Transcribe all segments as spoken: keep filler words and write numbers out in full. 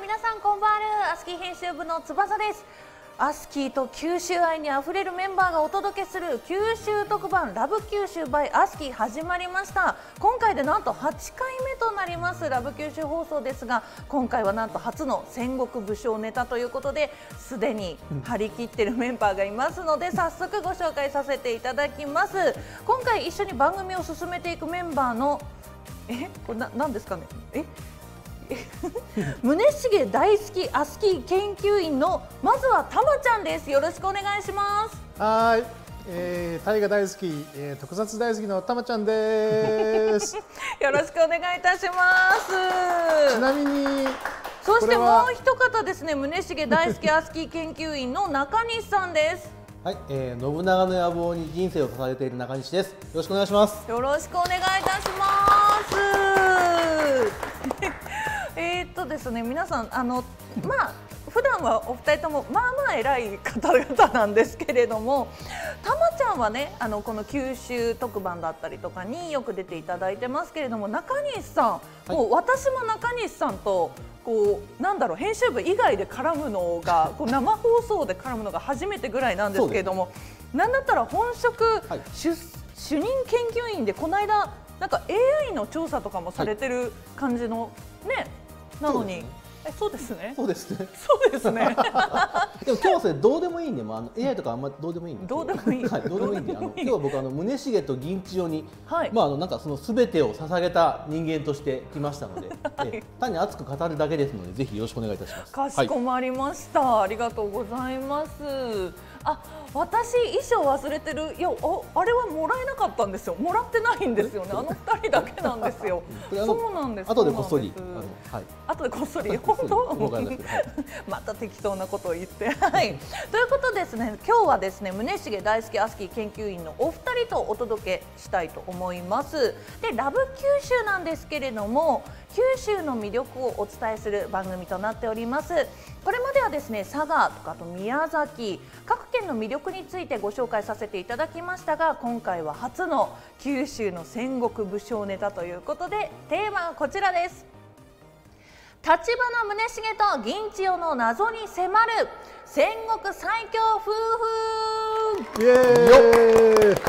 皆さんこんばんは。アスキー編集部の翼です。アスキーと九州愛にあふれるメンバーがお届けする九州特番ラブ九州 by アスキー始まりました。今回でなんとはちかいめとなりますラブ九州放送ですが、今回はなんと初の戦国武将ネタということで、すでに張り切っているメンバーがいますので、早速ご紹介させていただきます。今回一緒に番組を進めていくメンバーのえこれな何ですかねえ宗重大好きアスキー研究員のまずはたまちゃんです。よろしくお願いします。 はい、えー、タイが大好き、えー、特撮大好きのたまちゃんです。 よろしくお願いいたします。 ちなみにそしてもう一方ですね、宗重大好きアスキー研究員の中西さんです。 はい、えー、信長の野望に人生を捧げている中西です。よろしくお願いします。 よろしくお願いいたします。えーっとですね、皆さんあのまあ普段はお二人ともまあまあ偉い方々なんですけれども、たまちゃんはね、あのこの九州特番だったりとかによく出ていただいてますけれども、中西さん、はい、もう私も中西さんとこうなんだろう、編集部以外で絡むのがこう生放送で絡むのが初めてぐらいなんですけれども、なんだったら本職、はい、主, 主任研究員でこの間なんか エーアイ の調査とかもされてる感じのね、なのに。え、そうですね。 そうですね。 そうですね。 でも今日はそれどうでもいいんで、まあ、あの エーアイ とかあんまどうでもいいんで。 どうでもいい。 はい、どうでもいいんで、あの今日は僕あの宗重と銀千代に、 はい、 まああのなんかそのすべてを捧げた人間として来ましたので、はい、え単に熱く語るだけですので、ぜひよろしくお願いいたします。 かしこまりました。はい、ありがとうございます。あ、私衣装忘れてる。いや、あ、あれはもらえなかったんですよ。もらってないんですよね。あの二人だけなんですよ。そうなんです。 後でこっそり、 あの、はい。後でこっそり、本当。また適当なことを言って、はい。ということですね。今日はですね、宗重大好きアスキー研究員のお二人とお届けしたいと思います。で、ラブ九州なんですけれども、九州の魅力をお伝えする番組となっております。これまではですね、佐賀とかあと宮崎、各県の魅力についてご紹介させていただきましたが、今回は初の九州の戦国武将ネタということで、テーマはこちらです。立花宗重と銀千代の謎に迫る戦国最強夫婦。 イエーイ。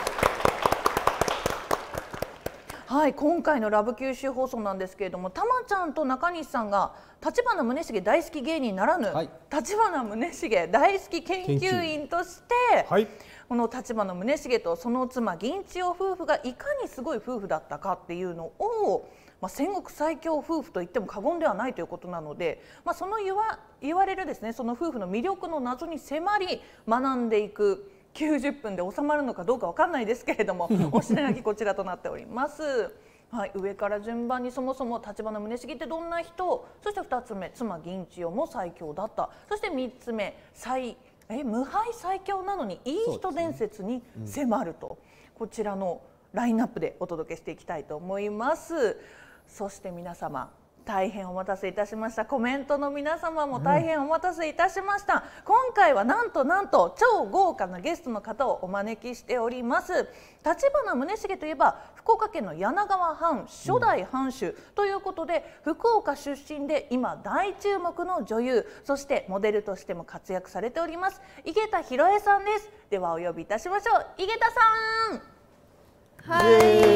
はい、今回のラブ九州放送なんですけれども、たまちゃんと中西さんが立花宗重大好き芸人ならぬ、はい、立花宗重大好き研究員として、はい、この立花宗重とその妻銀千代夫婦がいかにすごい夫婦だったかっていうのを、まあ、戦国最強夫婦と言っても過言ではないということなので、まあ、その言わ、言われるですね、その夫婦の魅力の謎に迫り学んでいくきゅうじゅっぷんで収まるのかどうかわかんないですけれども、お品書きこちらとなっております。はい、上から順番にそもそも立花宗重ってどんな人、そしてふたつめ妻銀千代も最強だった、そしてみっつめ最え無敗最強なのにいい人伝説に迫ると、ね、うん、こちらのラインナップでお届けしていきたいと思います。そして皆様大変お待たせいたしました。コメントの皆様も大変お待たせいたしました。うん、今回はなんとなんと超豪華なゲストの方をお招きしております。立花宗重といえば福岡県の柳川藩初代藩主ということで、うん、福岡出身で今大注目の女優、そしてモデルとしても活躍されております井桁弘恵さんです。ではお呼びいたしましょう。井桁さん。 はい、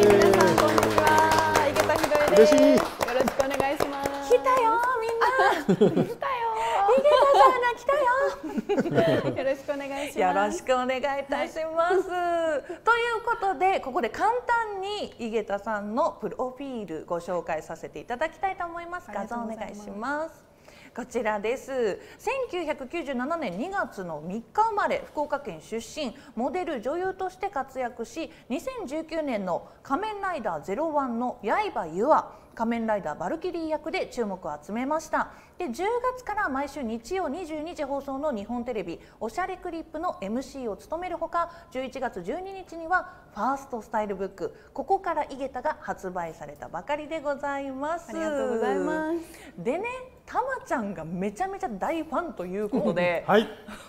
皆さんこんにちは。井桁弘恵です。よろしくお願いします。 来たよみんな。来たよ。井桁さんが来たよ。 よろしくお願いします。 よろしくお願いいたします。はい、ということでここで簡単に井桁さんのプロフィールご紹介させていただきたいと思います。画像お願いします。こちらです。せんきゅうひゃくきゅうじゅうななねんにがつのみっか生まれ、福岡県出身、モデル女優として活躍し、にせんじゅうきゅうねんの仮面ライダーゼロワンの刃ユア、仮面ライダーバルキリー役で注目を集めました。で、じゅうがつから毎週日曜にじゅうにじ放送の日本テレビおしゃれクリップの エムシー を務めるほか、じゅういちがつじゅうににちにはファーストスタイルブックここから井桁が発売されたばかりでございます。 ありがとうございます。 でね、たまちゃんがめちゃめちゃ大ファンということで、 はい、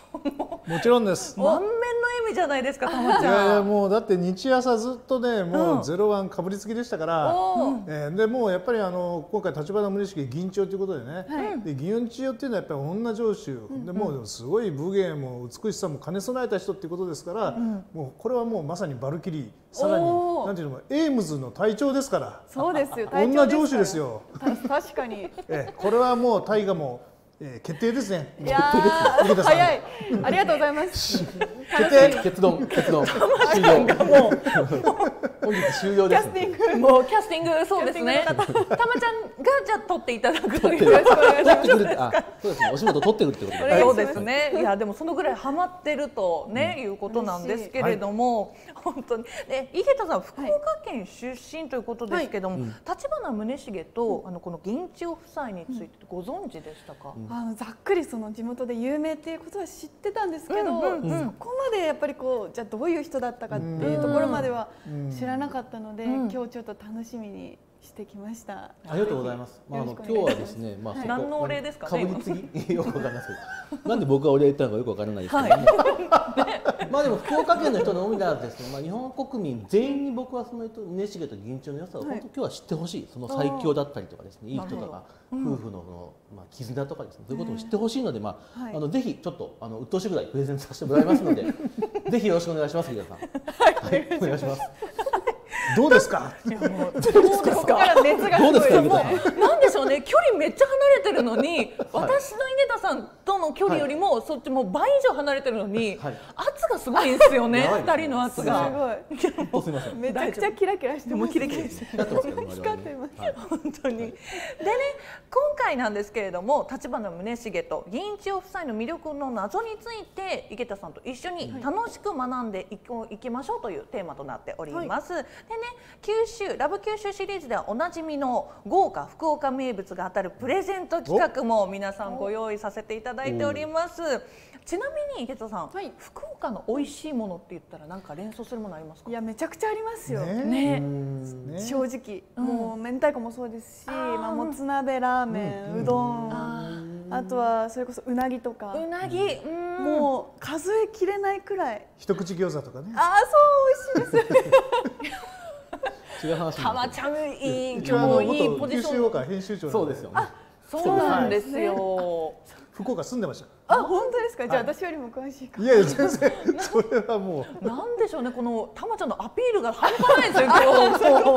もちろんです。 満面の笑みじゃないですか、たまちゃん。 いやいや、もうだって日朝ずっとね、もうゼロワンかぶりつきでしたから、えー、でもうやっぱりあの今回立花宗茂銀蝶ということでね、はい、で銀蝶っていうのはやっぱり女城主、うん、でもうすごい武芸も美しさも兼ね備えた人っていうことですから、うん、もうこれはもうまさにバルキリー、さらになんていうのエイムズの隊長ですから。 そうですよ。 女城主ですよ。 確かに。 えー、これはもう大河もえー、決定ですね。 いやー早い。ありがとうございます。 決定。結論結論。終了。もう本日終了です。 キャスティングもうキャスティングそうですね。たまちゃんがじゃあ取っていただくという。 そうですね。お仕事取ってるってことで。 そうですね。いやでもそのぐらいハマってるとねいうことなんですけれども、本当にね井桁さん福岡県出身ということですけども、立花宗茂とあのこの銀千代夫妻についてご存知でしたか？ あのざっくりその地元で有名っていうことは知ってたんですけど、そこまでやっぱりこうじゃあどういう人だったかっていうところまでは知らなかったので、今日ちょっと楽しみにしてきました。 ありがとうございます。まああの今日はですね、まあ何のお礼ですかね。 かぶりつきよくわかんないですけど、なんで僕がお礼言ったのかよくわからないですけども、まあでも福岡県の人のみならずですね、まあ日本国民全員に僕はその宗茂と銀蝶の良さを本当今日は知ってほしい。その最強だったりとかですね、いい人とか夫婦のまあ絆とかですね、そういうことを知ってほしいので、まああのぜひちょっとあの鬱陶しいぐらいプレゼントさせてもらいますので、ぜひよろしくお願いします、皆さん。はい、お願いします。 どうですか。 どうですか。から熱がすごい。なんでしょうね。距離めっちゃ離れてるのに、私の井桁さんとの距離よりもそっちもう倍以上離れてるのに、圧がすごいんですよね。二人の圧が。 すごい。 めちゃくちゃキラキラしてます。 キラキラして光ってます。 本当に。でね、今回なんですけれども、立花宗茂と銀千代夫妻の魅力の謎について井桁さんと一緒に楽しく学んでいこういきましょうというテーマとなっております。でね、九州ラブ九州シリーズではおなじみの豪華福岡名物が当たるプレゼント企画も皆さんご用意させていただいております。ちなみに井桁さん、はい、福岡の美味しいものって言ったら何か連想するものありますか？ いやめちゃくちゃありますよ。 ね、 ね正直、うん、もう明太子もそうですし、まあもつ鍋、ラーメン、うん、うどん、あ, あとはそれこそうなぎとか。 うなぎ、うん、 もう数えきれないくらい。 一口餃子とかね。 ああそう美味しいです。 違う話。 たまちゃんいい、 一応いいポジション。編集長。 そうですよね。 そうなんですよ。 福岡住んでました。 あ、本当ですか。じゃあ私よりも詳しいか。 いやいや全然それはもう。なんでしょうね、このたまちゃんのアピールが半端ないですよ今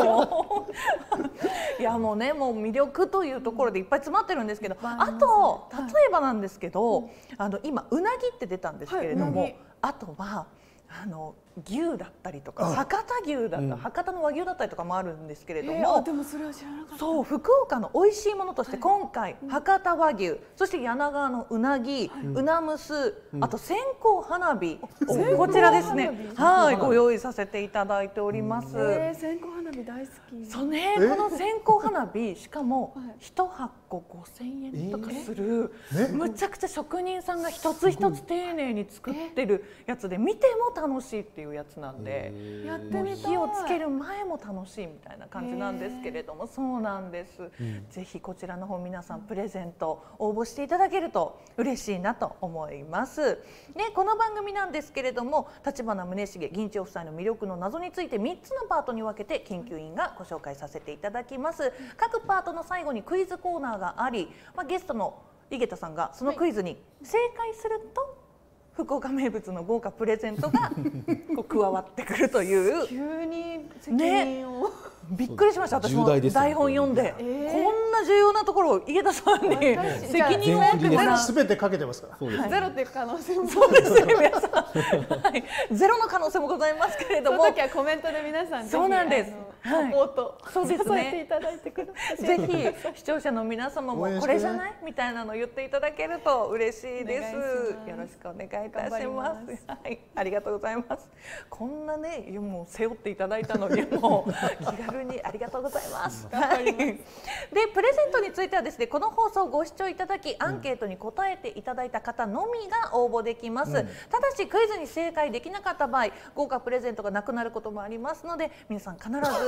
日。いやもうね、もう魅力というところでいっぱい詰まってるんですけど、あと例えばなんですけど、あの今うなぎって出たんですけれども、あとは。あの牛だったりとか博多牛だった、博多の和牛だったりとかもあるんですけれども、 でもそれは知らなかった。 そう、福岡の美味しいものとして今回博多和牛、そして柳川のうなぎ、うなむす、あと線香花火、こちらですね、はいご用意させていただいております。 線香花火大好き。 そうね、この線香花火しかも一箱ごせんえんとかする、むちゃくちゃ職人さんが一つ一つ丁寧に作ってるやつで、見ても楽しいっていうやつなんで、 やってみたい。 火をつける前も楽しいみたいな感じなんですけれども、そうなんです、うん、ぜひこちらの方皆さんプレゼント応募していただけると嬉しいなと思います。でこの番組なんですけれども、立花宗茂銀千代夫妻の魅力の謎についてみっつのパートに分けて研究員がご紹介させていただきます。各パートの最後にクイズコーナーがあり、まあ、ゲストの井桁さんがそのクイズに正解すると、福岡名物の豪華プレゼントがこう加わってくるという。 急に責任を、ね、 びっくりしました。私も台本読んで、えー、こんな重要なところを井桁さんに責任を持ってもらう。 全てかけてますから。 はい、ゼロっていう可能性も。 そうですね、皆さん、はい、ゼロの可能性もございますけれども、 その時はコメントで皆さんそうなんです。 サポート、 そうですね。 支えていただいてください。 ぜひ視聴者の皆様もこれじゃないみたいなのを言っていただけると嬉しいです。よろしくお願いいたします。はい、ありがとうございます。こんなね、もう背負っていただいたのにもう気軽にありがとうございます。はい。でプレゼントについてはですね、この放送をご視聴いただき、アンケートに答えていただいた方のみが応募できます。うん、ただしクイズに正解できなかった場合、豪華プレゼントがなくなることもありますので、皆さん必ず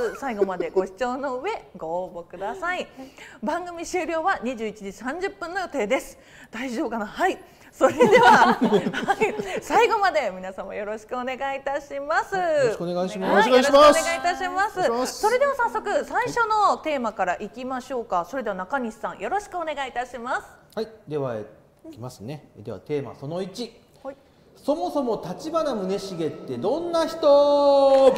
く最後までご視聴の上ご応募ください。番組終了はにじゅういちじさんじゅっぷんの予定です。大丈夫かな。はい、それでは、はい、最後まで皆様よろしくお願いいたします。よろしくお願いします。 よろしくお願いいたします。それでは早速最初のテーマからいきましょうか。それでは中西さんよろしくお願いいたします。 はい、ではいきますね。ではテーマそのいち、 はい、 そもそも立花宗茂ってどんな人？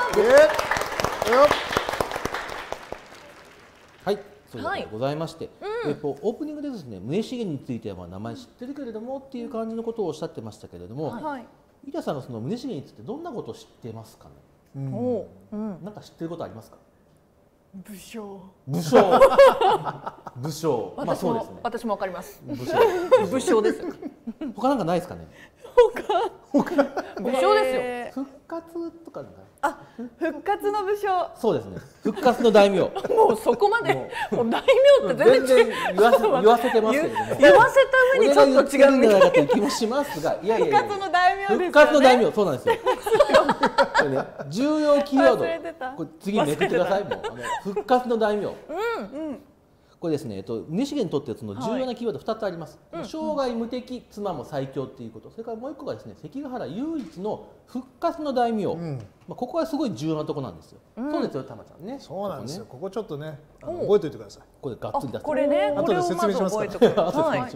はい、そういうことでございまして、はい、うん、えっとオープニングでですね、宗茂についてはまあ名前知ってるけれどもっていう感じのことをおっしゃってましたけれども、はい、井田さんがその宗茂についてどんなことを知ってますかね？うん、うん、なんか知ってることありますか？ 武将。 武将。武将。まあそうですね。 私もわかります。 武将。 武将です。 他なんかないですかね？ 他。他。武将ですよ。 復活とかなんか。 あ、復活の武将。 そうですね。復活の大名。 もうそこまで。もう大名って全然言わせ言わせてますけれども。 言わせた上にちょっと違うんじゃないかという気もしますが、いやいやいや。 復活の大名ですよね。 復活の大名、そうなんですよ。これね、重要キーワード。これ次めくってください。もうあの復活の大名。うんうん。これですね、えっと宗茂にとってその重要なキーワードふたつあります。はい、生涯無敵、妻も最強っていうこと、それからもう一個がですね、関ヶ原唯一の復活の大名。うん、まあここはすごい重要なところなんですよ。うん、そうですよ、たまちゃんね。 そうなんですよ。ここちょっとね、あの覚えておいてください。 これがっつり出す。 これね、 後で説明しますから。 はい。 はい。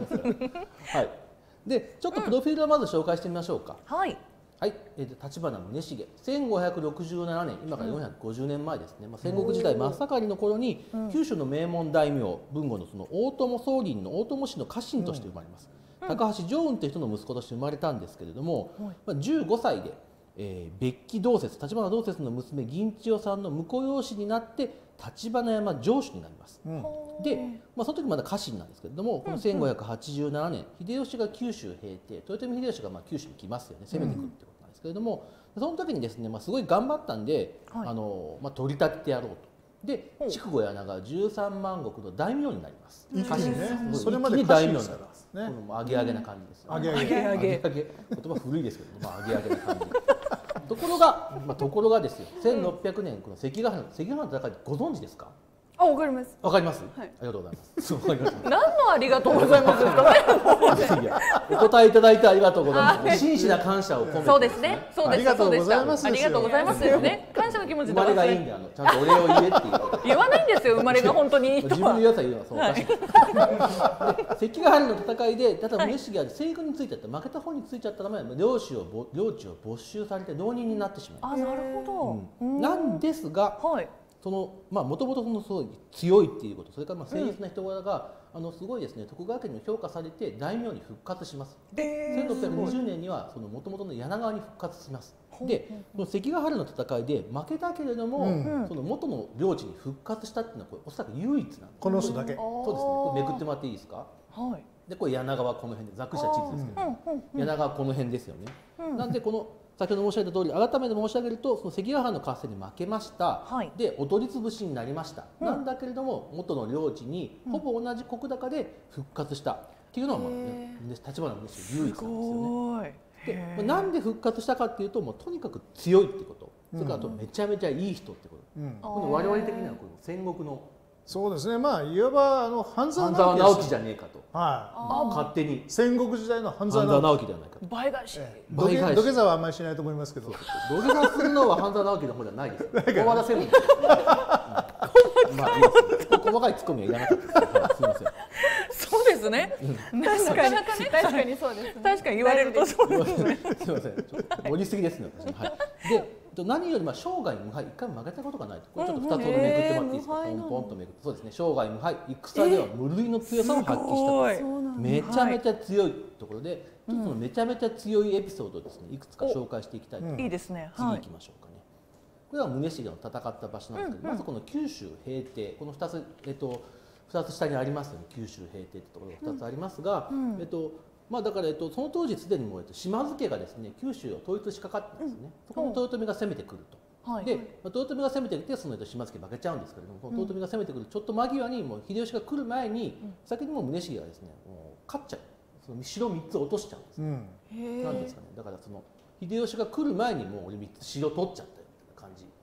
で、ちょっとプロフィールをまず紹介してみましょうか。 はい。 はい、えー、立花宗茂、せんごひゃくろくじゅうななねん、今からよんひゃくごじゅうねんまえですね、まあ、戦国時代真っ盛りの頃に、うん、九州の名門大名、豊後のその大友宗麟の大友氏の家臣として生まれます。うん、高橋常雲という人の息子として生まれたんですけれども、うん、まあ、じゅうごさいで、えー、別記同説、立花同説の娘、銀千代さんの婿養子になって、立花山城主になります。うん、で、まあ、その時まだ家臣なんですけれども、このせんごひゃくはちじゅうななねん、秀吉が九州平定、豊臣秀吉がまあ九州に来ますよね、攻めてくるってことなんですけれども、その時にですね、まあ、すごい頑張ったんで、はい、あのまあ、取り立ててやろうと。で、筑後柳川じゅうさんまん石の大名になります。 家臣ね、 それまで大名になります。このアゲアゲな感じです。 アゲアゲ、 アゲアゲ、 言葉古いですけど、まあアゲアゲな感じ。ところが、まあところがですよ、せんろっぴゃくねんこの関ヶ原の関ヶ原の戦いご存知ですか？ あ、わかります。 わかります。はい、ありがとうございます。わかります。 何のありがとうございますかね。 お答えいただいてありがとうございます。真摯な感謝を込めて。 そうですね。そうです。 ありがとうございます。 ありがとうございますよね。感謝の気持ちで。 生まれがいいんで、あのちゃんとお礼を言えっていう。 言わないんですよ。生まれが本当にいい人は。 自分の良さ言うのはそうおかしい。関ヶ原の戦いで、ただ宗茂は西軍についちゃった、負けた方についちゃったため、領地を領地を没収されて浪人になってしまう。 あ、なるほど。なんですが。はい。そのまあもともとそのすごい強いっていうこと、それからまあ誠実な人柄が、うん、あのすごいですね、徳川家にも評価されて大名に復活します。せんろっぴゃくにじゅうねんにはそのもともとの柳川に復活します。で、この関ヶ原の戦いで負けたけれども、うん、その元の領地に復活したっていうのはこれおそらく唯一なんです。 この人だけ。 そうですね。これめくってもらっていいですか。 はい。でこれ柳川この辺でざっくりした地図ですけど、うん、柳川この辺ですよね。うん、なんでこの先ほど申し上げた通り、改めて申し上げると、その関ヶ原の合戦に負けました、はい、でお取り潰しになりました、うん、なんだけれども元の領地にほぼ同じ石高で復活したっていうのは、まあね、立花宗茂唯一なんですよね。でなんで復活したかっていうと、もうとにかく強いってこと、それからあとめちゃめちゃいい人ってこと、うん、この我々的にはこの戦国のそうですね、まあいわばあの半沢直樹じゃねえかと、 はい、 勝手に戦国時代の半沢直樹ではないかと。 倍返し、 土下土下座はあんまりしないと思いますけど、 土下座するのは半沢直樹の方じゃないです。小和田専務。まあいいです。細かいツッコミはいらなかったです。すみません。 そうですね。 確かに確かにそうですね。 確かに言われるとそうですね。 すみません。盛りすぎですね。私。はい。で。何よりまあ生涯無敗、一回も負けたことがないと、これちょっとふたつほどめくってもらっていいですか、ポンポンとめくって、そうですね、生涯無敗、戦では無類の強さを発揮した、めちゃめちゃ強いところで、ちょっとそのめちゃめちゃ強いエピソードをですね、いくつか紹介していきたいと思います。 いいですね。 次行きましょうかね。これは宗茂の戦った場所なんですけど、まずこの九州平定、このふたつ、えっと、ふたつ下にありますよね、九州平定ってところがふたつありますが、えっと、まあだから、えっと、その当時すでにもう、えっと、島津家がですね、九州を統一しかかってですね、そこの豊臣が攻めてくると。で、豊臣が攻めてきて、その島津家負けちゃうんですけれども、この豊臣が攻めてくるちょっと間際に、もう秀吉が来る前に、先にもう宗茂がですね、もう勝っちゃう、その城みっつ落としちゃうんです。うん、なんですかね、だからその秀吉が来る前にもう俺みっつ城取っちゃったような感じ。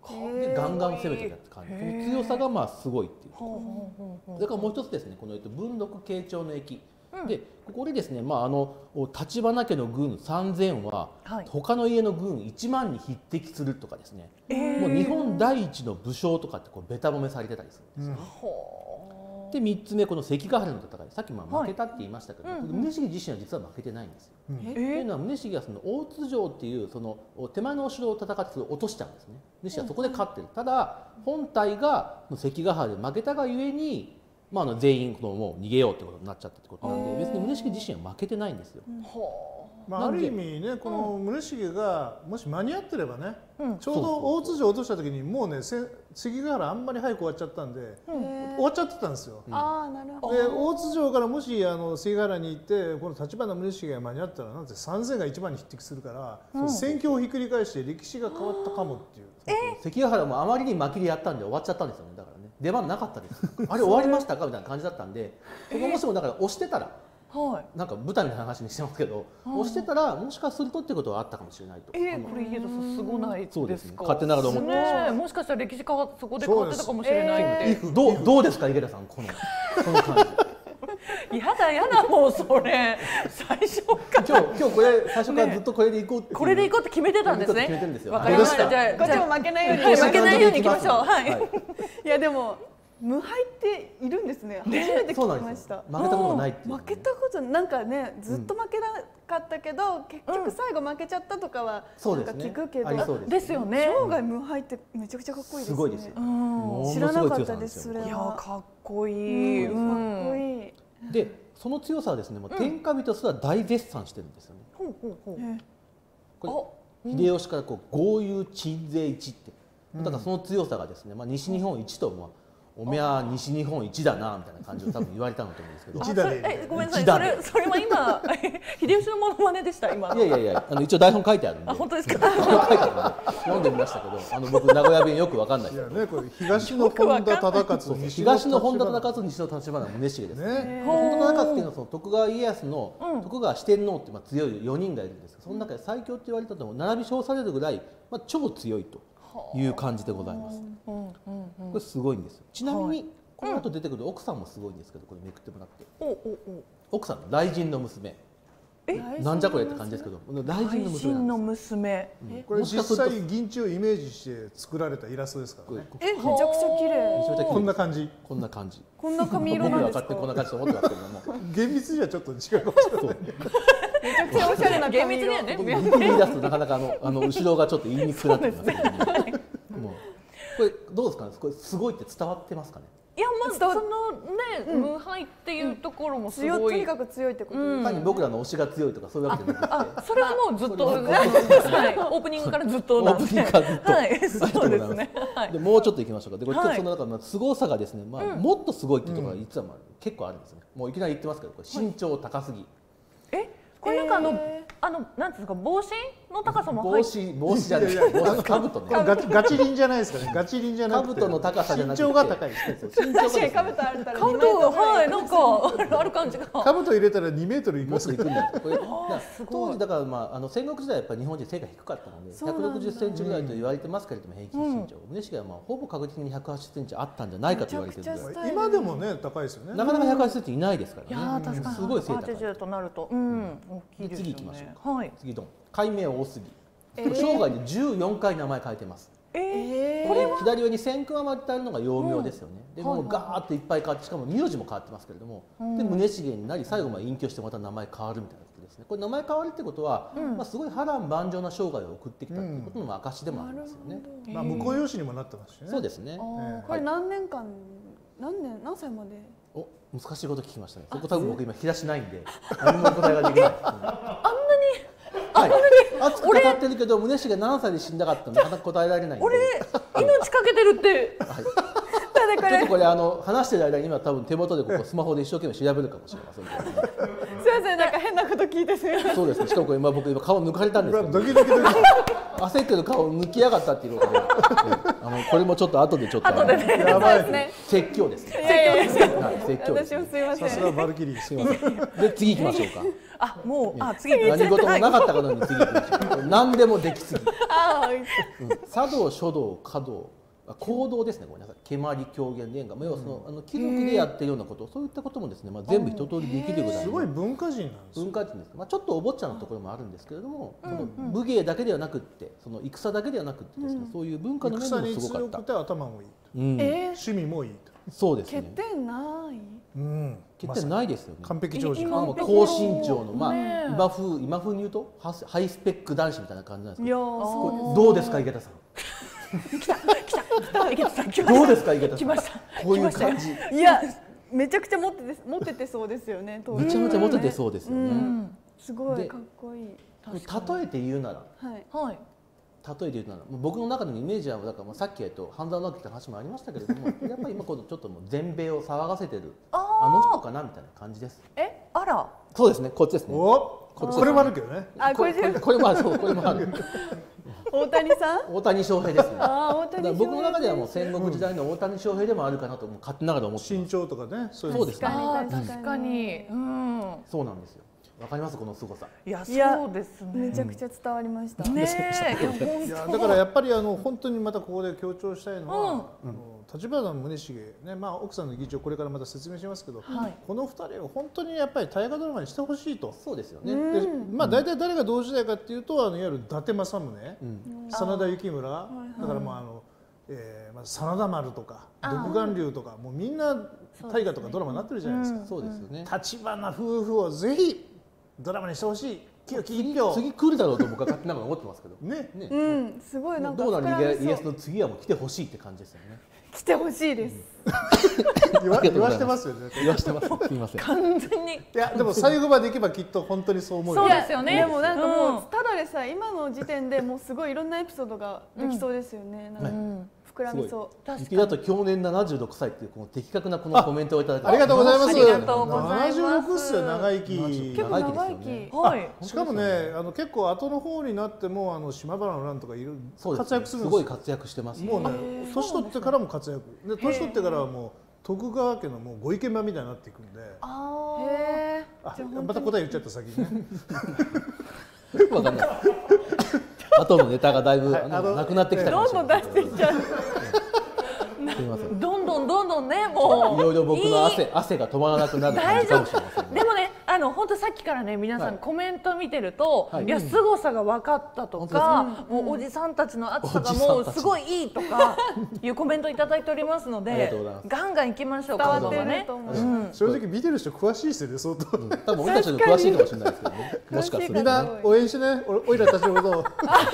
でガンガン攻めてたって感じ、その強さがまあすごいっていうところ。それからもう一つですね、この文禄慶長の役で、ここでですね、まああの立花家の軍さんぜんは他の家の軍いちまんに匹敵するとかですね、もう日本第一の武将とかってこうベタ褒めされてたりするんですよね。でみっつめ、この関ヶ原の戦い、さっきまあ負けたって言いましたけど、宗重自身は実は負けてないんですよ。というのは宗重はその大津城っていうその手前のお城を戦って落としちゃうんですね。宗重はそこで勝ってる。ただ本体が関ヶ原で負けたがゆえに、まあ、あの全員このもう逃げようってことになっちゃったってことなんで、別に宗重自身は負けてないんですよ。 まあ、ある意味ね、この宗重がもし間に合ってればね、うん、ちょうど大津城を落とした時にもうね関ヶ原あんまり早く終わっちゃったんで、終わっちゃってたんですよ。 ああ、なるほど。 で大津城からもしあの関ヶ原に行ってこの立花宗重が間に合ったらなんてさんぜんがいちまんに匹敵するから、うん、戦況をひっくり返して歴史が変わったかもっていう。 関ヶ原もあまりに負けでやったんで終わっちゃったんですよね。だからね、出番なかったです。あれ終わりましたかみたいな感じだったんで、ここもしもだから押してたら。はい、なんか舞台の話にしてますけど、押してたらもしかするとってことはあったかもしれないと。 えー、これ家田さんすごないですか。 勝手ながら思ってました。 もしかしたら歴史家がそこで変わってたかもしれないって。 どうどうですか池田さん、このこの感じ。やだやだ、もうそれ最初から。 今日今日これ最初からずっとこれでいこうって。 これでいこうって決めてたんですね。 決めてるんですよ。 わかりました。じゃあこっちも負けないように負けないようにいきましょう。はい。 いやでも。無敗っているんですね。初めて聞きました。 負けたことがないっていう。 負けたことなんかね、ずっと負けなかったけど、結局最後負けちゃったとかはなんか聞くけど、 ですよね。 生涯無敗ってめちゃくちゃかっこいいですね。 すごいですよ。 知らなかったですそれは。 いやかっこいい。 かっこいい。 で、その強さはですね、もう天下人すら大絶賛してるんですよね。ほうほうほう。これ秀吉からこう豪遊鎮西一って、だからその強さがですね、まあ西日本一とまあおめは西日本一だなみたいな感じを多分言われたんだと思うんですけど。 一だね。 え、ごめんなさい。それそれは今秀吉のモノマネでした今。 いやいやいや、あの一応台本書いてあるんで。 あ、本当ですか。 書いてあるんで読んでみましたけど、あの僕名古屋弁よくわかんない。 いやね、これ東の本田忠勝、 東の本田忠勝、西の立花宗重ですね。本田忠勝っていうのはその徳川家康の徳川四天王ってまあ強いよにんがいるんですが、その中で最強って言われたとも並び称されるぐらいまあ超強いという感じでございます。これすごいんですよ。ちなみに。この後出てくる奥さんもすごいんですけど、これめくってもらって、奥さんの雷神の娘、なんじゃこれって感じですけど、雷神の娘、 これ実際銀地をイメージして作られたイラストですからね。 え、めちゃくちゃ綺麗。 こんな感じ、 こんな感じ、 こんな髪色なんですか。 僕が勝手にこんな感じと思ってますけども、 厳密にはちょっと違うかもしれない。 めちゃくちゃおしゃれな厳密にはね、 言い出すとなかなかあのあの後ろがちょっと言いにくくなってますけども、これどうですかね、これすごいって伝わってますかね。 いや、まあそのね、無敗っていうところもすごい、 とにかく強いってことですね。単に僕らの推しが強いとかそういうわけじゃなくて、 あ、それはもうずっと、はい、オープニングからずっとなんで、 オープニングからずっと、 はい、そうですね。 でもうちょっといきましょうか。で、これその中の凄さがですね、まあもっとすごいっていうところが実はまあ結構あるんですね。もういきなり言ってますけど、これ身長高すぎ。 え、これなんかあのあのなんですか、帽子の高さも入って、 帽子帽子じゃない、帽子兜ね。 ガチガチリンじゃないですかね。ガチリンじゃなくて。 兜の高さじゃなくて。 身長が高いです。 確かに兜あるから。 兜はいなんかある感じが。 兜入れたらにメートルいきますけど。当時だからまああの戦国時代やっぱり日本人背が低かったのでひゃくろくじゅっセンチぐらいと言われてますけれども平均身長。宗重はまあほぼ確実にひゃくはちじゅっセンチあったんじゃないかと言われてるぐらい。 今でもね高いですよね。 なかなかひゃくはちじゅっセンチいないですからね。 いや確かに。 すごい背高い。 はちじゅうとなると、うん、大きいですよね。 次行きましょうか。 はい。 次どん。改名大杉。生涯でじゅうよんかい名前変えてます。 えー、 これ左上に千空余りってあるのが幼名ですよね。でもうガーッといっぱい変わって、しかも名字も変わってますけれども、で宗重になり最後まで隠居してまた名前変わるみたいなことですね。これ名前変わるってことは、まあすごい波乱万丈な生涯を送ってきたっていうことの証でもありますよね。 まあ婿養子にもなってますしね。 そうですね。 これ何年間、何年何歳まで？ お、難しいこと聞きましたね。そこ多分僕今引き出しないんで何も答えができない。 あんなに。 はい、熱く語ってるけど宗重が何歳で死んだかってなかなか答えられないんで。 俺命かけてるって。 はい、ちょっとこれあの話してる間に今多分手元でここスマホで一生懸命調べるかもしれませんけど、ね。 すいません、なんか変なこと聞いてすみません。 そうですね。しかもこれ今僕今顔抜かれたんですけど、 ドキドキドキ。 焦ってる顔抜きやがったっていうことで、あのこれもちょっと後でちょっと後でねやばいね。 説教ですね。 いやいやいやはい、説教ですね。 私もすいません。 さすがバルキリー。 すみません。で次行きましょうか。 あ、もう、あ、次何事もなかったかのように次行きましょう。何でもできすぎ。 あうん茶道、書道、華道、あ行動ですね。ごめんなさい。蹴鞠、狂言、連歌、要はそのあの貴族でやってるようなこと、そういったこともですね、まあ全部一通りできるぐらいすごいの文化人なんですよ。 文化人です。まあちょっとお坊ちゃんのところもあるんですけれども、その武芸だけではなくって、その戦だけではなくってですね、そういう文化の面で戦にもすごかった強く。て頭もいい。 うん、 え趣味もいいと。 そうですね。 欠点ない。 うん。 欠点ないですよね。 完璧常識。 あの高身長の、まあ、今風今風に言うとハスハイスペック男子みたいな感じなんですけいやど、 ーこそうれどうですか井桁さん。 池田さん来ました。 どうですか井桁さん。 来ました。 こういう感じ。 いやめちゃくちゃ持ってて持っててそうですよね。当時めちゃめちゃモテてそうですようね。 んすごいでかっこいい。 例えて言うなら、 はい。 はい。 例えて言うなら、もう僕の中のイメージはだからまあさっきえっと半沢直樹の話もありましたけれども、やっぱり今このちょっともう全米を騒がせてるああの人かなみたいな感じです。 え、あら。 そうですね。こっちですね。 お、 ここれもあるけどね。 あこれこれこれもある。そうこれもある。 大谷さん。 大谷翔平ですね。 ああ大だから谷翔平僕の中ではもう戦国時代の大谷翔平でもあるかなともう勝手ながら思ってます。 身長とかね、そういうのそうですねあー、 確かに確かに。うん。 そうなんですよ。わかりますこの凄さ。 いや、 いやそうですね。 めちゃくちゃ伝わりました。 ねえ、 いやだからやっぱりあの本当にまたここで強調したいのは、 うんあの立花宗茂ね、まあ奥さんの議長これからまた説明しますけど、 はいこのふたりを本当にやっぱり大河ドラマにしてほしいと。 そうですよね。 でまあ大体誰が同時代かっていうとあのいわゆる伊達政宗、 うん。 真田幸村、だからもうあの、えーまあ、真田丸とか独眼竜とかもうみんな大河とかドラマになってるじゃないですか。 そうですよね。 立花夫婦をぜひドラマにしてほしい。清き一票。 次来るだろうと僕は勝手ながら思ってますけど。 ね。 ね。 うんすごいなんかどうなる膨らみそう家康の次はもう来てほしいって感じですよね。 来てほしいです。 言わ言わしてますよね。 言わしてます。すみません。 完全に。 いやでも最後までいけばきっと本当にそう思うよ。 そうですよね。 でもなんかもうんうただでさえ今の時点でもうすごいいろんなエピソードができそうですよね。なんかうん。 膨らみそ池田と去年ななじゅうろくさいっていうこの的確なこのコメントをいただきありがとうございます。 ありがとうございますななじゅうろくっすよ長生き。 う。結構長生き。 はい。 しかもねあの結構後の方になってもあの島原の乱とかいろそうです活躍するんですよ。 すごい活躍してます。 もうね年取ってからも活躍。で年取ってからはもう徳川家のもうご意見番みたいになっていくんで。 あへえ。 あまた答え言っちゃった先にね。 わかんない。後のネタがだいぶ、 はいあのあのなくなってきたかもしれない。 どんどん出していっちゃう。 すみません。 あ。どんどんどんどんね、もう。 いろいろ僕のいい汗汗が止まらなくなる感じかもしれませんね。 でもね、あの本当さっきからね皆さはいんコメント見てると、 はいいや凄さが分かったと本か、もうおじさんたちの熱さがおじさんたちもうすごいいいとかいうコメントいただいておりますのありがでとうございます、 ガンガン行きましょう。 伝わって今度はねると思う。 うん正直見てる人詳しいですよね相当。 うん多分俺たちの詳しいかもしれないですけどね。もしかするとみんな応援してね。おおいらたちのことを。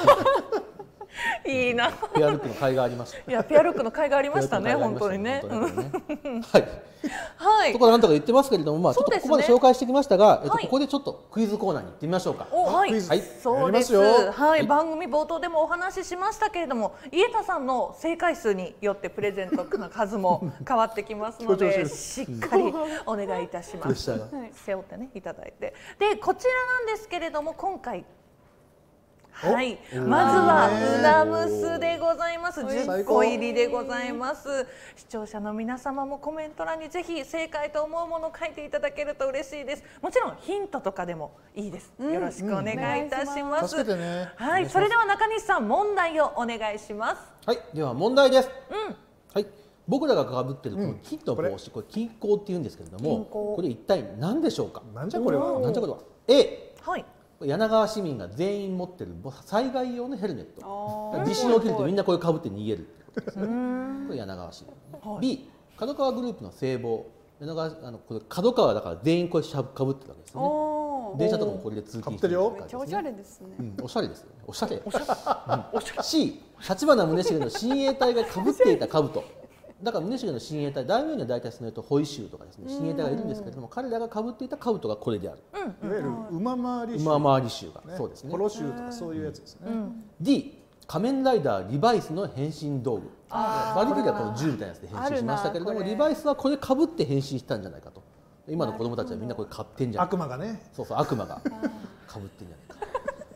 いいな。 ペアルックの甲斐がありました。 いやペアルックの甲斐がありましたねペアルッ本当にクの甲斐がありまね。 したね本当にねうんはい。 はいと。ころなんとか言ってますけれども、まあちょっとここまで紹介してきましたが、えっとはいここでちょっとクイズコーナーに行ってみましょうか。 おはい、 クイズはいそうです。 やりますよはい、番組冒頭でもお話ししましたけれども、家田さんの正解数によってプレゼントの数も変わってきますので、 強調しっかりお願いいたします。 プレッシャーが。 背負ってねいただいて、でこちらなんですけれども今回。はい、まずはうなむすでございます。じゅっこ入りでございます。視聴者の皆様もコメント欄にぜひ正解と思うものを書いていただけると嬉しいです。もちろんヒントとかでもいいです。よろしくお願いいたします。 助けてね。 はい、それでは中西さん問題をお願いします。 はい、では問題です。 うん、 はい。僕らがかぶってるこのうん金の帽子、これ金甲って言うんですけれども、 金甲これ一体何でしょうか。 なんじゃこれは。 なんじゃこれは。A、 はい。 柳川市民が全員持ってる災害用のヘルメット。 あー地震起きるとみんなこれかぶって逃げるってことですね。これ柳川市民。 はい B、角川グループの制帽。柳川あのこれ角川だから全員これしゃかぶってるわけですよね。 おー電車とかもこれで通勤してるかぶ感じめっちゃおしゃれですね。 うん、おしゃれですよね。おしゃれ。おしゃれ。C、立花宗茂の親衛隊がかぶっていた兜。だから宗茂の親衛隊、大名には大体そのえっと保井衆とかですね、親衛隊がいるんですけれども、彼らがかぶっていた兜がこれである。 いわゆる馬回り馬回り衆が、 ねそうですねポ。ロシューとかそういうやつですね。 D、仮面ライダーリバイスの変身道具。バリキリはこの銃みたいなやつで変身しましたけれども、 あるなこれリバイスはこれかぶって変身したんじゃないかと。今の子供たちはみんなこれ買ってんじゃないか。 悪魔がね。 そうそう悪魔がかぶってんじゃないか。はい。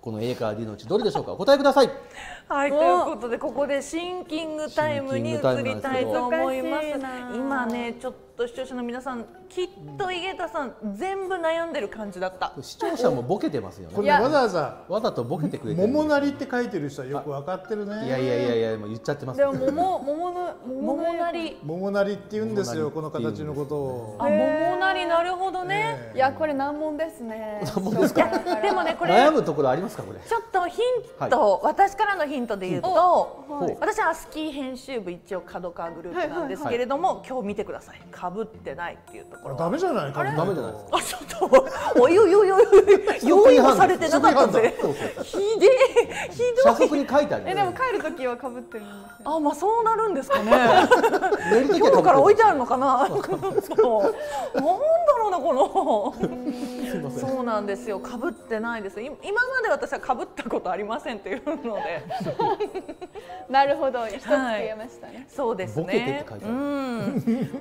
この A から D のうちどれでしょうか。お答えください。 はい、ということでここでシンキングタイムに移りたいと思います。今ねちょっと視聴者の皆さんきっと井桁さん全部悩んでる感じだった。 視聴者もボケてますよね。 これわざわざわざとボケてくれてる。 桃なりって書いてる人はよく分かってるね。 いやいやいやいやもう言っちゃってます。 でも桃桃の桃なり桃なりって言うんですよ、この形のことを。 あ、桃なり、なるほどね。 いやこれ難問ですね。 難問ですか。 でもねこれ悩むところありますかこれ。 ちょっとヒント、私からのヒントで言うと、私はアスキー編集部一応角川グループなんですけれども、今日見てください。被ってないっていうところ。 ダメじゃない。 ダメじゃないですか。 あ、ちょっとおいおいおいおい用意もされてなかったぜ。ひでえ、ひどい。 社則に書いてある。 えでも帰る時は被ってるんですよ。 あ、まあそうなるんですかね。夜から置いてあるのかな。そう、なんだろうなこの。そうなんですよ。被ってないです。今まで私は被ったことありませんっていうので。 なるほど、一つ言えましたね。 そうですね。うん。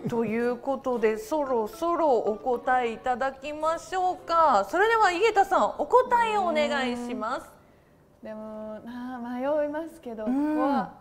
ということでそろそろお答えいただきましょうか。それでは井桁さんお答えをお願いします。 でもな迷いますけど、ここは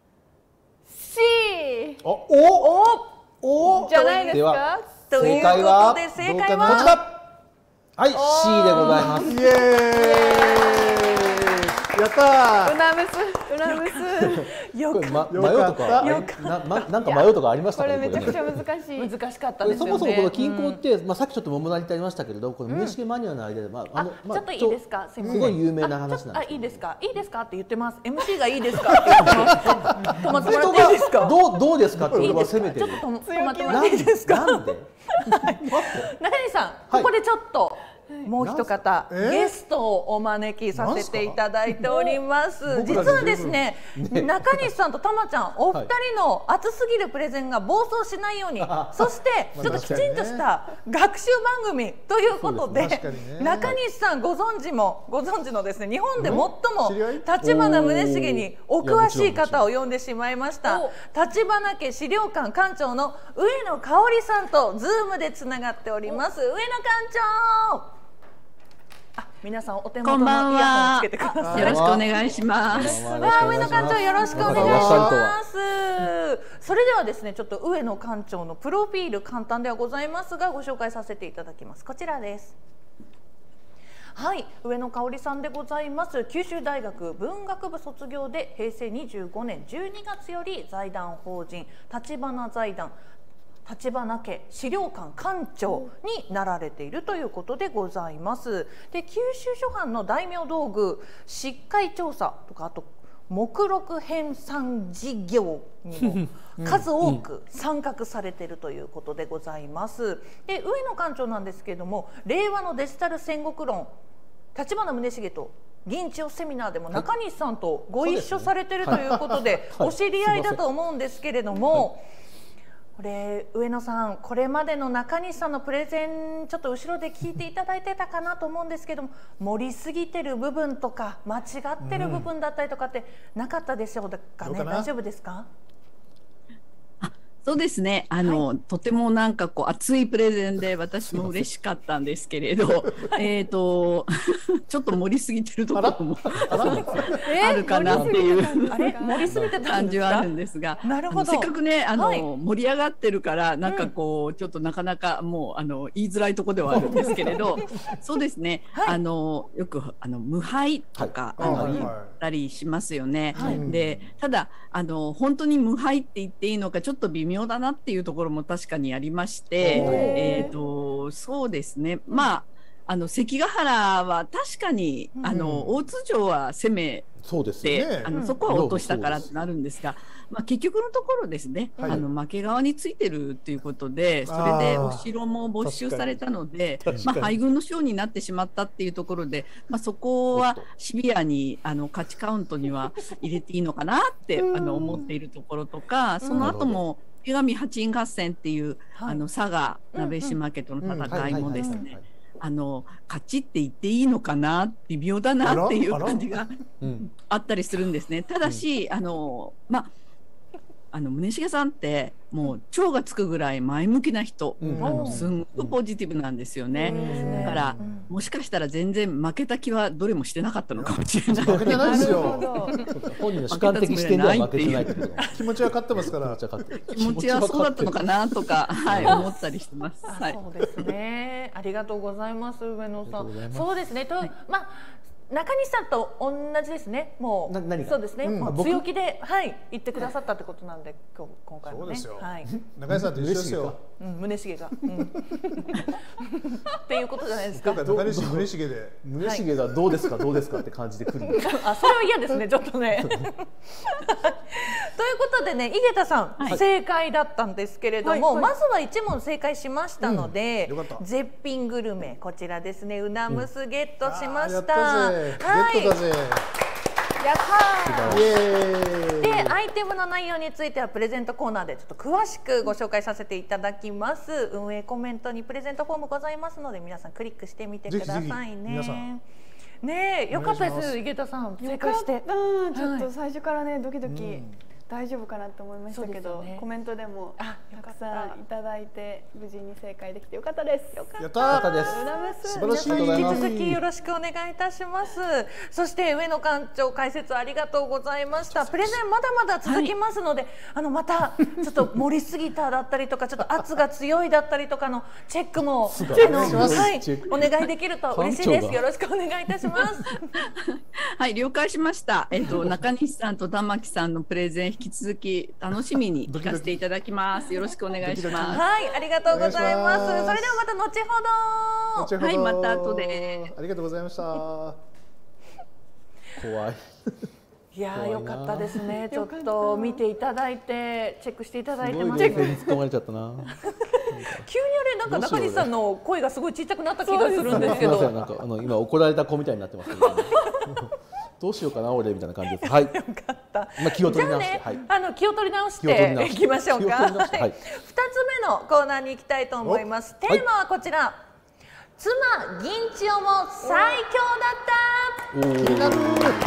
C。 おおおじゃないですか。 正解は正解はこちら。はい、C でございます。 イエーイ。やったー。うなむす、うなむす。 よかった。 迷うとか、なんか迷うとかありましたか。 これめちゃくちゃ難しい。 難しかったですよね。 そもそもこの均衡って、まあさっきちょっと桃なりってありましたけれど、この宗重マニアの間で、まああのちょっといいですか。 すごい有名な話なんです。 あ、いいですか。いいですかって言ってます。エムシー がいいですかって言ってます。止まってもらっていいですか。 どうどうですかって俺は責めてる。 ちょっと止まってもらっていいですか。 なんで？ 中西さん、ここでちょっと。もう一方ゲストをお招きさせていただいております。実はですね、中西さんとたまちゃんお二人の熱すぎるプレゼンが暴走しないように、そしてちょっときちんとした学習番組ということで、中西さんご存知もご存知のですね、日本で最も立花宗茂にお詳しい方を呼んでしまいました。立花家資料館館長の上野香織さんとズームでつながっております。上野館長。あ、皆さんお手元のイヤホンつけてください。 よろしくお願いします。 わあ、上野館長よろしくお願いします。それではですね、ちょっと上野館長のプロフィール簡単ではございますがご紹介させていただきます。こちらです。はい、上野香織さんでございます。九州大学文学部卒業で平成にじゅうごねんじゅうにがつより財団法人立花財団立花家資料館館長になられているということでございます。で、九州書販の大名道具執会調査とか、あと目録編纂事業にも数多く参画されているということでございます。で、上野館長なんですけれども、令和のデジタル戦国論、立花宗茂と銀千代セミナーでも中西さんとご一緒されているということで、お知り合いだと思うんですけれども。これ上野さん、これまでの中西さんのプレゼンちょっと後ろで聞いていただいてたかなと思うんですけども、盛りすぎてる部分とか間違ってる部分だったりとかってなかったでしょうかね。大丈夫ですか？ そうですね。あの、はい、とてもなんかこう熱いプレゼンで私も嬉しかったんですけれど、えっとちょっと盛りすぎてるところもあるかなっていう感じはあるんですが、なるほど。せっかくねあの、はい、盛り上がってるからなんかこう、うん、ちょっとなかなかもうあの言いづらいところではあるんですけれど、そうですね。はい、あのよくあの無敗とか、はい、あの言ったりしますよね。はい、でただあの本当に無敗って言っていいのかちょっと微妙だなっていうところも確かにありまして、えーとそうですね、まああの関ヶ原は確かに、うん、あの大津城は攻めそうですね、 あのそこは落としたからってなるんですが、まあ、結局のところですね、はい、あの負け側についてるっていうことで、それでお城も没収されたので、まあ、敗軍の将になってしまったっていうところで、まあ、そこはシビアにあの勝ちカウントには入れていいのかなってあの思っているところとか、その後も石上八院合戦っていう、はい、あの佐賀鍋島家との戦いもですね、あの勝ちって言っていいのかな、微妙だなっていう感じがあったりするんですね。ただし、あのまああの宗茂さんってもう超がつくぐらい前向きな人、うん、あのすんごくポジティブなんですよね。だからもしかしたら全然負けた気はどれもしてなかったのかもしれない。 負けてないですよ。 本人の主観的視点では負けてないってこと。 気持ちは勝ってますから。 気持ちはそうだったのかなとか、はい、思ったりしてます。はい、 そうですね。ありがとうございます、上野さん。そうですね。と、まあ。中西さんと同じですね。もうそうですね。もう強気ではい言ってくださったってことなんで、今日今回もね。はい。 中西さんと一緒ですよ。 うん、宗重が。っていうことじゃないですか。 中西宗重で宗重がどうですかどうですかって感じでくる。 あ、それは嫌ですね。ちょっとね。ということでね、井桁さん正解だったんですけれども、まずは一問正解しましたので、絶品グルメこちらですね。うなむすゲットしました。 ゲットだぜ。 やったー。で、アイテムの内容についてはプレゼントコーナーでちょっと詳しくご紹介させていただきます。運営コメントにプレゼントフォームございますので、皆さんクリックしてみてくださいね。ねえ、よかったです、井桁さん正解して。 うん、ちょっと最初からねドキドキ。大丈夫かなと思いましたけど、コメントでもたくさんいただいて無事に正解できてよかったです。よかったです。 素晴らしい。引き続きよろしくお願いいたします。そして上野館長解説ありがとうございました。プレゼンまだまだ続きますので、あのまたちょっと盛りすぎただったりとか、ちょっと圧が強いだったりとかのチェックもはいお願いできると嬉しいです。よろしくお願いいたします。 はい、了解しました。えっと中西さんと玉木さんのプレゼン引き続き楽しみに聞かせていただきます。よろしくお願いします。 はい、ありがとうございます。それではまた後ほど。 はい、また後で。 ありがとうございました。怖い。 いや良かったですね。ちょっと見ていただいてチェックしていただいてます。 すごい突っ込まれちゃったな。 急にあれなんか中西さんの声がすごいちっちゃくなった気がするんですけど。 なんかあの今怒られた子みたいになってますけど。どうしようかな俺みたいな感じです。はい。よかった。 まあ気を取り直して、はい。 あの気を取り直していきましょうか。はい。二つ目のコーナーに行きたいと思います。テーマはこちら。妻銀千代も最強だった。 気になる。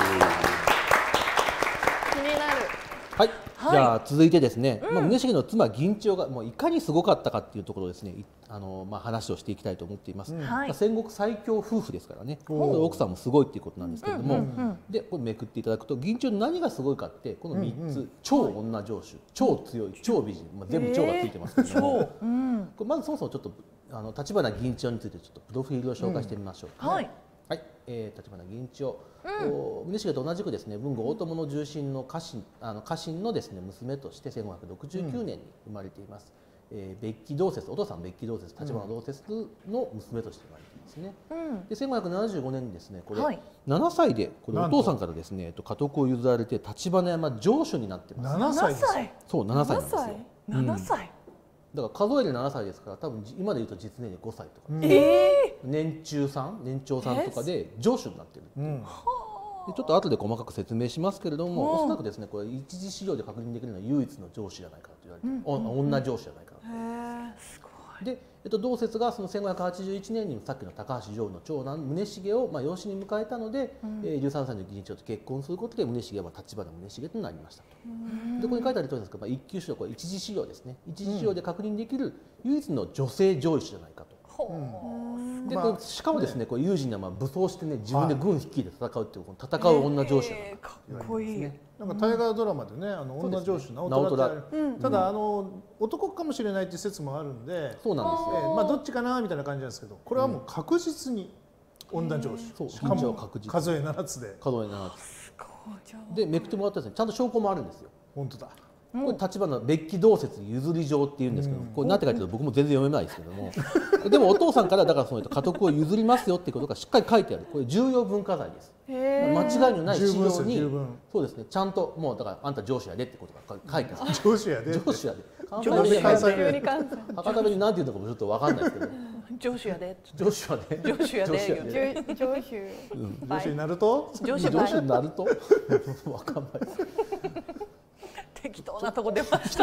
気になる。 はい。じゃあ続いてですね、まあ宗重の妻銀千代がもういかにすごかったかっていうところですね、あのまあ話をしていきたいと思っています。まあ戦国最強夫婦ですからね、奥さんもすごいっていうことなんですけれども、でこれめくっていただくと銀千代の何がすごいかってこのみっつ、超女城主、超強い、超美人、まあ全部超がついてますけども、これまずそもそもちょっとあの立花銀千代についてちょっとプロフィールを紹介してみましょう。はい。はい、えー、立花銀千代、宗重と同じくですね文武大友の重臣の家臣あの家臣のですね娘としてせんごひゃくろくじゅうきゅうねんに生まれています。うん、えー、別記同説、お父さん別記同説、立花同説の娘として生まれていますね。うん、でせんごひゃくななじゅうごねんにですねこれ、はい、ななさいでこれお父さんからですね家督を譲られて立花山城主になってます。 ななさいです。 そうななさいなんですよ。 ななさい。 だから数えでななさいですから多分今でいうと実年でごさいとか、 えー、年中さん年長さんとかで城主になってるっていう、うん、でちょっと後で細かく説明しますけれども、おそらくですねこれ一次資料で確認できるのは唯一の城主じゃないかと言われて、うん、女城主じゃないかなと。 すごい。 で、えっと、同説がそのせんごひゃくはちじゅういちねんにさっきの高橋城の長男宗重をまあ養子に迎えたので、うん、えー、じゅうさんさいの銀千代と結婚することで宗重は立花宗重となりましたと。でここに書いてある通りですが、まあ、一級資料これ一次資料ですね。一次資料で確認できる唯一の女性上位主じゃないかと。うん、でこれしかもですね、これ有事にはまあ武装してね自分で軍率いて戦うっていうこの戦う女上司なんですね。 かっこいい。 なんか大河ドラマでね、あの女上司直虎ってただあの男かもしれないっていう説もあるんで、 そうなんですね。まあどっちかなみたいな感じなんですけど、これはもう確実に女上司。 そう、 しかも数えななつで。 数えななつ。でめくってもらったらですね、ちゃんと証拠もあるんですよ。 本当だ。 これ立花別記同説譲り状っていうんですけど、これ何て書いてあると僕も全然読めないですけども、でもお父さんからだからその家督を譲りますよってことがしっかり書いてある。これ重要文化財です。間違いのない資料にそうですね、ちゃんともうだからあんた上司やでってことが書いてある。 上司やで。 上司やで。 上司やで。 博多弁に何て言うのかもちょっとわかんないですけど。 上司やで。 上司やで。 上司やで。 上司。 上司になると。 上司になると。わかんないです。 適当なとこ出ました。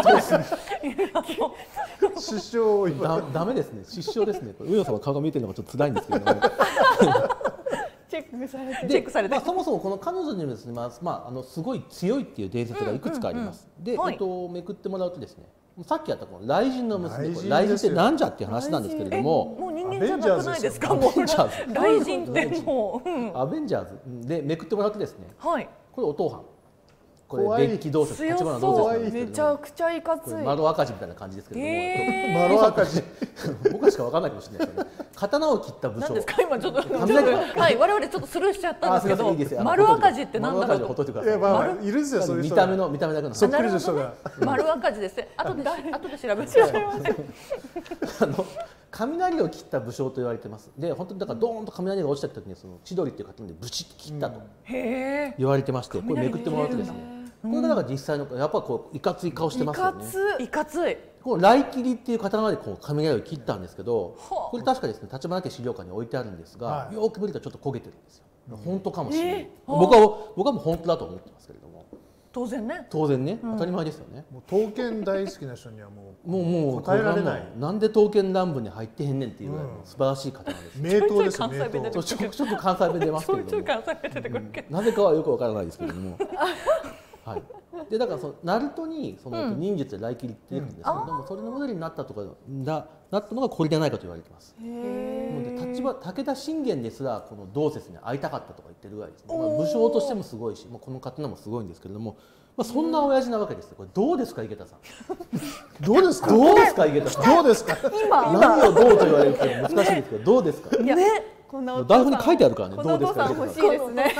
失笑だダメですね。失笑ですね。上野さんは顔が見えてるのがちょっと辛いんですけども。 チェックされて。 チェックされて。 まあそもそもこの彼女にもですね、まあまああのすごい強いっていう伝説がいくつかあります。で、えっとめくってもらうとですね、 さっきやったこの雷神の娘、雷神ってなんじゃっていう話なんですけれども、 もう人間じゃなくないですか。もう雷神ってもうアベンジャーズでめくってもらってですね、 はい、 これお父さん、これ電気どうせ立花どうせめちゃくちゃいかつい、 丸赤字みたいな感じですけれども、 えー、丸赤字僕しかわかんないかもしれないですけど、ね、刀を切った武将なんですか今ちょっとはい我々ちょっとスルーしちゃったんですけど、いい丸赤字ってなんだろうと。 いやまあいるんですよ、そういう人見た目の見た目だけのそっくりの人が丸赤字ですね。後で後で調べてあの雷を切った武将と言われてます。で本当にだからドーンと雷が落ちた時にその千鳥っていう方でブチッと切ったと言われてまして、これめくってもらうとですね、これがだから実際のやっぱこういかつい顔してますよね。 いかつい。 この雷切りっていう刀でこう雷を切ったんですけど、これ確かですね立花家資料館に置いてあるんですが、よく見るとちょっと焦げてるんですよ。本当かもしれない。僕は僕はもう本当だと思ってますけれども。 当然ね。 当然ね、当たり前ですよね。 もう刀剣大好きな人にはもうもうもう答えられない。 なんで刀剣乱舞に入ってへんねんっていうぐらい素晴らしい刀です。 名刀ですよ。名刀。 ちょちょっと関西弁出ますけれども、なぜかはよくわからないですけれども。はい。でだからそのナルトにその忍術で雷切りっていうんですけれども、それのモデルになったとかだなったのがこれじゃないかと言われています。立場武田信玄ですらこの同説に会いたかったとか言ってるぐらいですね。まあ、武将としてもすごいし、まあ、この刀もすごいんですけれども、まあ、そんな親父なわけですよ。これどうですか井桁さん。 どうですか。 どうですか井桁さん。 どうですか。 今何をどうと言われるか難しいですけど、どうですか。 ね。 こんな台本に書いてあるからね。 どうですか。欲しいですね。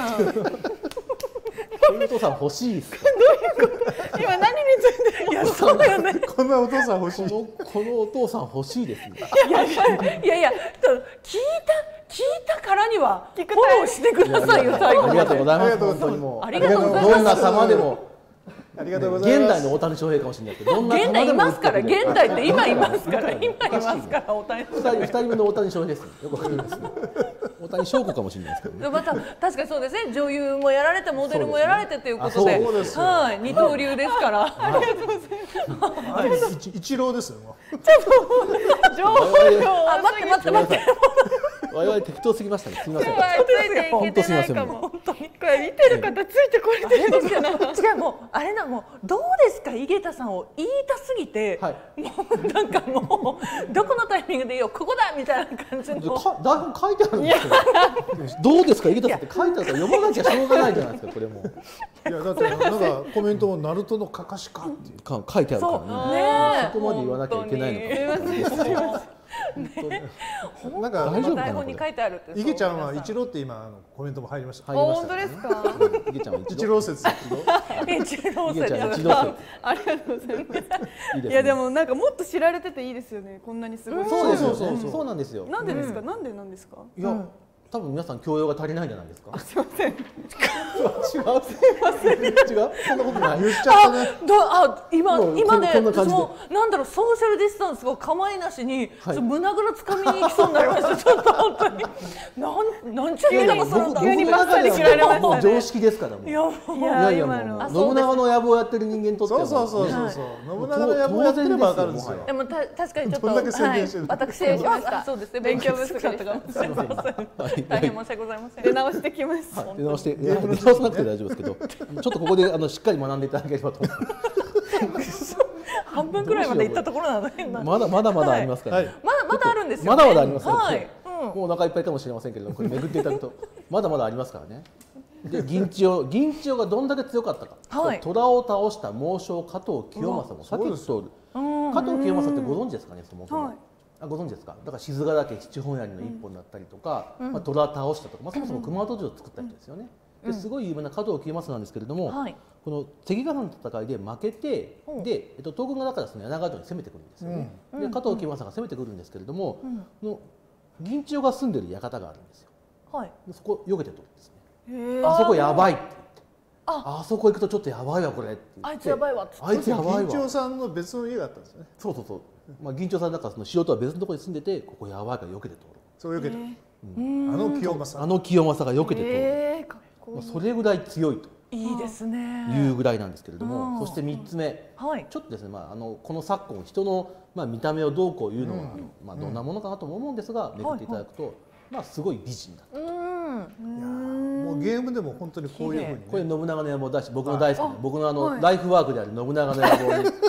お父さん欲しいですか。 今何について。 いやそうだよね。 こんなお父さん欲しい。 このお父さん欲しいですね。 いやいやいや聞いた聞いたからにはフォローしてくださいよ最後。 ありがとうございます。本当にもうありがとうございます。 どんな様でも。 ありがとうございます。 現代の大谷翔平かもしれないけど、どんな現代いますから、現代って今いますから、今いますから、大谷翔平。 二人目の大谷翔平です。よくわかります。大谷翔子かもしれないですけどね。 また確かにそうですね。女優もやられて、モデルもやられてということで、はい、二刀流ですから。ありがとうございます。 一郎ですよ。 情報量。あ、待って待って待って。 我々適当すぎましたね。すみません。 ついていけてないかも。本当にこれ見てる方ついてこれてるんですよね。 違う、もうあれな、もうどうですか井桁さんを言いたすぎて、もうなんかもうどこのタイミングでいいよここだみたいな感じの。 台本書いてあるんですけど。どうですか井桁さんって書いてあるから読まなきゃしょうがないじゃないですかこれも。 いやだってなんかコメントもナルトのかかしかっていうか書いてあるからね。そこまで言わなきゃいけないのか。 なんか大丈夫かな。 台本に書いてあるって。 いげちゃんは一郎って今あのコメントも入りました。 本当ですか。 いげちゃんは一郎説。 一郎説。 ありがとうございます。いやでもなんかもっと知られてていいですよね。こんなにすごい。 そうですよ。そうなんですよ。 なんでですか。なんでなんですか。 いや。多分皆さん教養が足りないんじゃないですか。 すみません。違う。 すみません。違う。そんなことない。 言っちゃったね。 あ、今今ね、もうなんだろうソーシャルディスタンスが構いなしに胸ぐらつかみに行きそうになりました。ちょっと本当に。なんなんちゅう言い方するんだ。 急にマッサージ切られましたね。 常識ですからもう。 いやいやいやもう信長の野望をやってる人間にとっては。 そうそうそうそう。信長の野望やってればわかるんですよ。 でもた確かにちょっとどんだけ宣伝してる。 私はそうですね。勉強不足だったかもしれません。大変申し訳ございません。 出直してきます。 出直して出直さなくて大丈夫ですけど、ちょっとここであのしっかり学んでいただければと思います。 半分くらいまで行ったところなので、 まだまだまだありますからね。 まだまだあるんですよ。 まだまだありますはい。 もうお腹いっぱいかもしれませんけれども、これ巡っていただくとまだまだありますからね。で銀千代銀千代がどんだけ強かったか。虎を倒した猛将加藤清正も先に通る。加藤清正ってご存知ですかね、そもそも。あ、ご存知ですか。だから静ヶ岳七本槍の一本だったりとか、まあ虎倒したとか、まあそもそも熊本城を作った人ですよね。ですごい有名な加藤清正なんですけれども、この関ヶ原の戦いで負けて、で、えっと東軍がだからその柳川城に攻めてくるんですよね。で加藤清正が攻めてくるんですけれども、の銀千代が住んでる館があるんですよ。はい。そこ避けて取るんですね。あそこやばいって言って、あそこ行くとちょっとやばいわこれって。 あいつやばいわ。 あいつやばいわ。銀千代さんの別の家があったんですね。 そうそうそう。まあ銀千代さんだからその城とは別のところに住んでて、ここやばいから避けて通る。 そう避けて。あの清正。あの清正が避けて通る。それぐらい強いと。 いいですね。 いうぐらいなんですけれども、そしてみっつめ、ちょっとですね、まああのこの昨今人のまあ見た目をどうこういうのはまあどんなものかなとも思うんですが、めくっていただくと、まあすごい美人だった。 もうゲームでも本当にこういうふうに。 これ信長の野望だし、僕の大好きな僕のあのライフワークである信長の野望に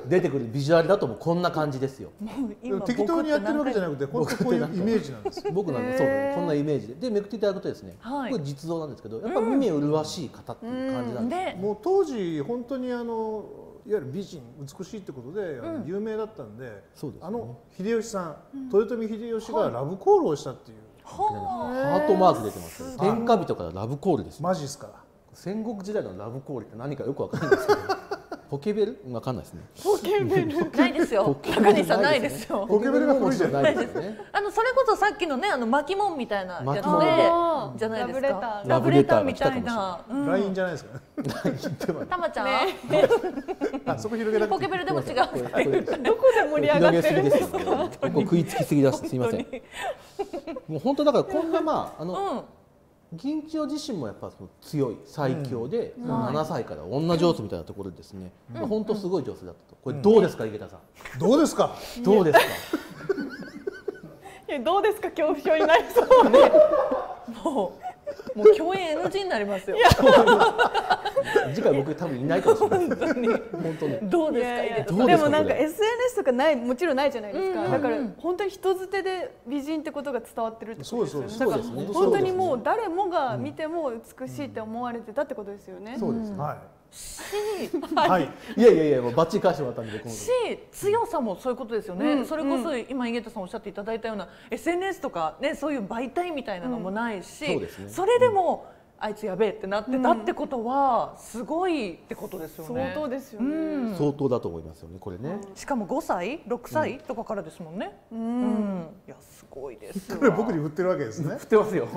出てくるビジュアルだともうこんな感じですよ。 適当にやってるわけじゃなくて本当こういうイメージなんですよ。 僕なんかそうこんなイメージででめくっていただくとですね、これ実像なんですけどやっぱ耳麗しい方っていう感じなんです。 もう当時本当にあのいわゆる美人美しいってことで有名だったんで、あの秀吉さん、豊臣秀吉がラブコールをしたっていう。 ハートマーク出てます。天下人からラブコールです。 マジですか。 戦国時代のラブコールって何かよくわかんないですけど。ポケベルわかんないですね。 ポケベルないですよ。中西さんないですよ。 ポケベルが古いじゃないですね。 あのそれこそさっきのねあの巻物みたいなやつでじゃないですか。 ラブレターみたいな。 ラインじゃないですか。 たまちゃん。 あそこ広げなくて。 ポケベルでも違う。 どこで盛り上がってるんですか。 ここ食いつきすぎだしすみません。もう本当だからこんなまああの。銀千代自身もやっぱその強い最強で、うん、ななさいから女上手みたいなところでですね、うん、本当すごい上手だったと。これどうですか、うん、井桁さん。 どうですか。 どうですか。 いやどうですか恐怖症になりそうね。 もうもう共演 エヌジー になりますよ。 次回僕多分いないかもしれない。 本当に。 本当に。 どうですか。 でもなんか エスエヌエス とかないもちろんないじゃないですか。だから本当に人づてで美人ってことが伝わってるってことですよね。だから本当にもう誰もが見ても美しいって思われてたってことですよね。 そうです。はい。 し、 はい。いやいやいやもうバッチリ返してもらったんで僕も。 し、強さもそういうことですよね。それこそ今井桁さんおっしゃっていただいたような エスエヌエス とかねそういう媒体みたいなのもないし、それでもあいつやべえってなってたってことはすごいってことですよね。 相当ですよね。 相当だと思いますよねこれね。 しかもごさい、ろくさいとかからですもんね。うん。いやすごいですよ。 これ僕に振ってるわけですね。 振ってますよ。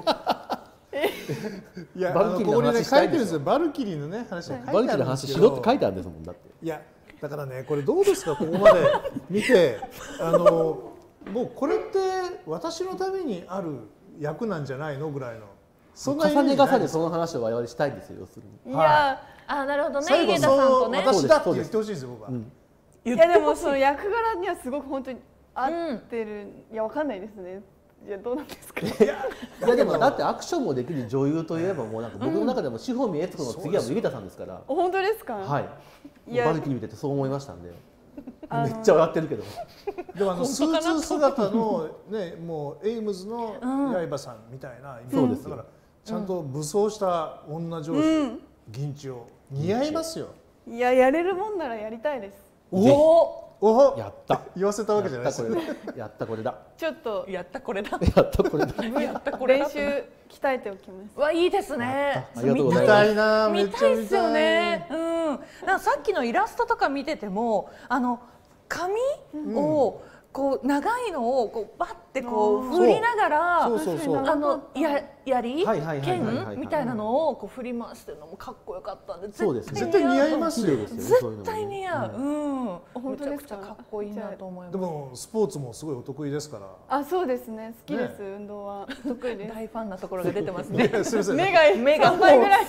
いやあのここにね書いてるんですよ。バルキリーのね話が書いてあるんですけど。バルキリーの話しろって書いてあるんですもんだって。 いやだからねこれどうですかここまで見てあのもうこれって私のためにある役なんじゃないのぐらいの。 そんな重ね重ねその話を我々したいんですよ要するに。 いやあなるほどね井桁さんとね。 私だって言ってほしいですよ僕は。 いやでもその役柄にはすごく本当に合ってる、いやわかんないですね。いやどうなんですか。いやでもだってアクションもできる女優といえばもうなんか僕の中でも志保美悦子の次は井桁さんですから。 本当ですか。 はい。バルキリー見ててそう思いましたんで。めっちゃ笑ってるけど。 でもあのスーツ姿のねもうエイムズの刃さんみたいな。 そうですだからちゃんと武装した女上司銀千代似合いますよ。 いややれるもんならやりたいです。 おお。おやった言わせたわけじゃないですよ。 やったこれだ。 ちょっとやったこれだ。 やったこれだ。 やったこれだ。 練習鍛えておきます。 わいいですね。 ありがとうございます。 見たいな見たいですよね。うん。なんかさっきのイラストとか見ててもあの髪をこう長いのをこうバッてこう振りながらあのや槍剣みたいなのをこう振り回してるのもかっこよかったんで絶対似合いますよ。 絶対似合う。うん。めちゃくちゃかっこいいなと思います。 でもスポーツもすごいお得意ですから。 あそうですね好きです運動は得意です。 大ファンなところが出てますね。 すみません。 目が目が倍ぐらい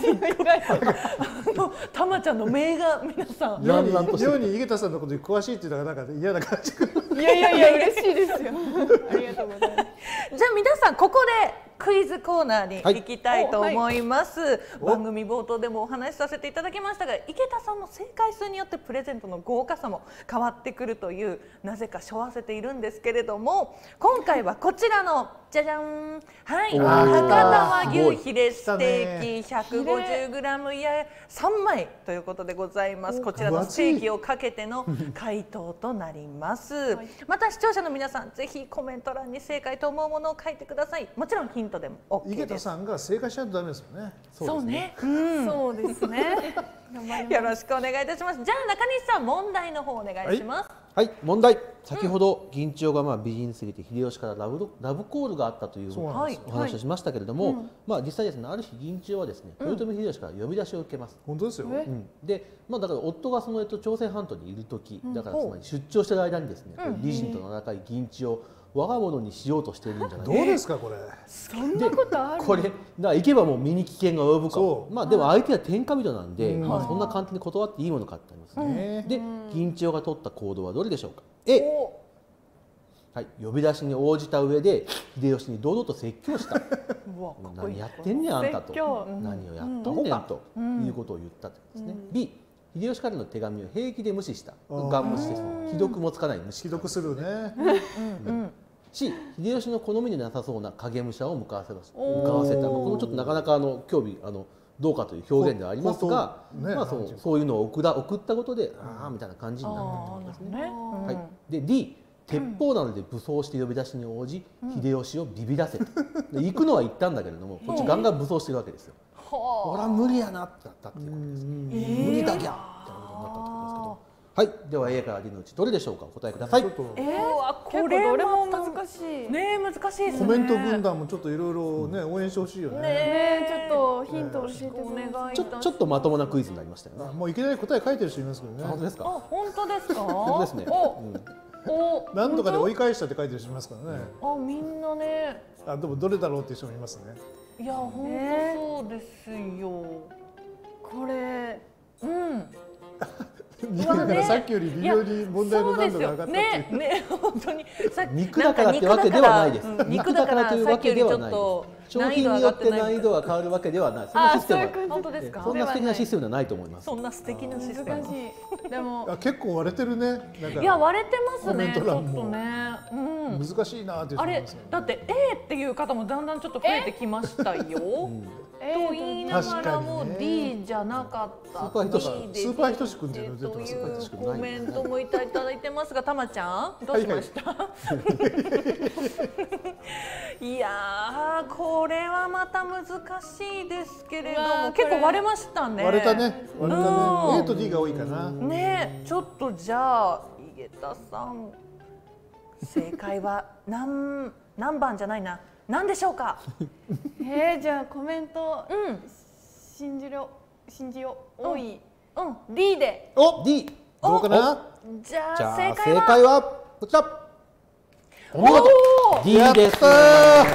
たまちゃんの目が皆さん。 妙に妙に井桁さんのことに詳しいっていうのがなんか嫌な感じ。 いやいやいや嬉しいですよ。ありがとうございます。 じゃあ皆さんここでクイズコーナーに行きたいと思います、はい、番組冒頭でもお話しさせていただきましたが井桁さんの正解数によってプレゼントの豪華さも変わってくるというなぜか背負わせているんですけれども今回はこちらのじゃじゃんはい博多和牛ヒレステーキ ひゃくごじゅうグラム やさんまいということでございますこちらのステーキをかけての回答となります、はい、また視聴者の皆さんぜひコメント欄に正解と思うものを書いてくださいもちろんヒントでも オーケー です。 井桁さんが正解しないとダメですよね。 そうね。 そうですね。 よろしくお願いいたします。じゃあ中西さん問題の方お願いします。 はい、はい、問題。先ほど銀千代がまあ美人すぎて秀吉からラブラブコールがあったというお話をしましたけれども、はいはい、まあ実際ですねある日銀千代はですね豊臣秀吉から呼び出しを受けます。 本当ですよ。 うん、で、まあだから夫がそのえっと朝鮮半島にいる時、だからつまり出張している間にですね、うん、美人と名高い銀千代我が物にしようとしているんじゃないどうですかこれ。 そんなことある。 これだから行けばもう身に危険が及ぶか。まあでも相手は天下人なんで、まあそんな簡単に断っていいものかってありますね。で銀千代が取った行動はどれでしょうか。A、はい、呼び出しに応じた上で秀吉に堂々と説教した。何やってんねんあんたと、何をやっとんねんということを言ったとですね。B、 秀吉からの手紙を平気で無視したガン無視です。既読もつかない無視。 既読するね。 し、秀吉の好みでなさそうな影武者を向かわせた。向かわせた。これもちょっとなかなかあの興味あのどうかという表現ではありますが、まあそうそういうのを送ら送ったことで、ああみたいな感じになったんですね。はい。で D、鉄砲などで武装して呼び出しに応じ、秀吉をビビらせた。行くのは行ったんだけれども、こっちガンガン武装してるわけですよ。ほら無理やなってなったっていうことです。無理だぎゃみたいなことになったってことですけど。はい、では A から D のうちどれでしょうか、お答えください。 えー、 これどれも難しい。 ね、難しいですね。 コメント軍団もちょっといろいろね応援してほしいよね。 ね、ちょっとヒント教えてお願い。 ちょちょっとまともなクイズになりましたよね。 もういきなり答え書いてる人いますけどね。 本当ですか。 あ、本当ですか。 本当ですね。 お、 なんとかで追い返したって書いてる人いますからね。 あ、みんなね。 あ、でもどれだろうっていう人もいますね。 いや、本当そうですよ。 これ、 うん。 だからさっきより微妙に問題の難度が上がったっていう。 ね、ね、本当に。 肉だからってわけではないです。 肉だからというわけではない。 商品によって難易度が変わるわけではない。そんなシステムは本当ですか。 そんな素敵なシステムではないと思います。 そんな素敵なシステム。 難しい。でも結構割れてるね。 いや割れてますね。ちょっとね。 難しいなって。 あれだって A っていう方もだんだんちょっと増えてきましたよ。と言いながらも D じゃなかった。 スーパーひとしスーパーひとしくんっていうというコメントもいただいてますが、たまちゃんどうしました？いやこれはまた難しいですけれども、結構割れましたね。 割れたね。割れたね。A と D が多いかな。 ね、ちょっとじゃあ井桁さん、正解は何何番じゃないな。何でしょうか。 えー、じゃあコメント、うん、信じろ信じよう、多い、 うん、D で。 お、D、 どうかな。 じゃあ正解は。 正解はこちら。お見事。D です。やったー。やったぜ。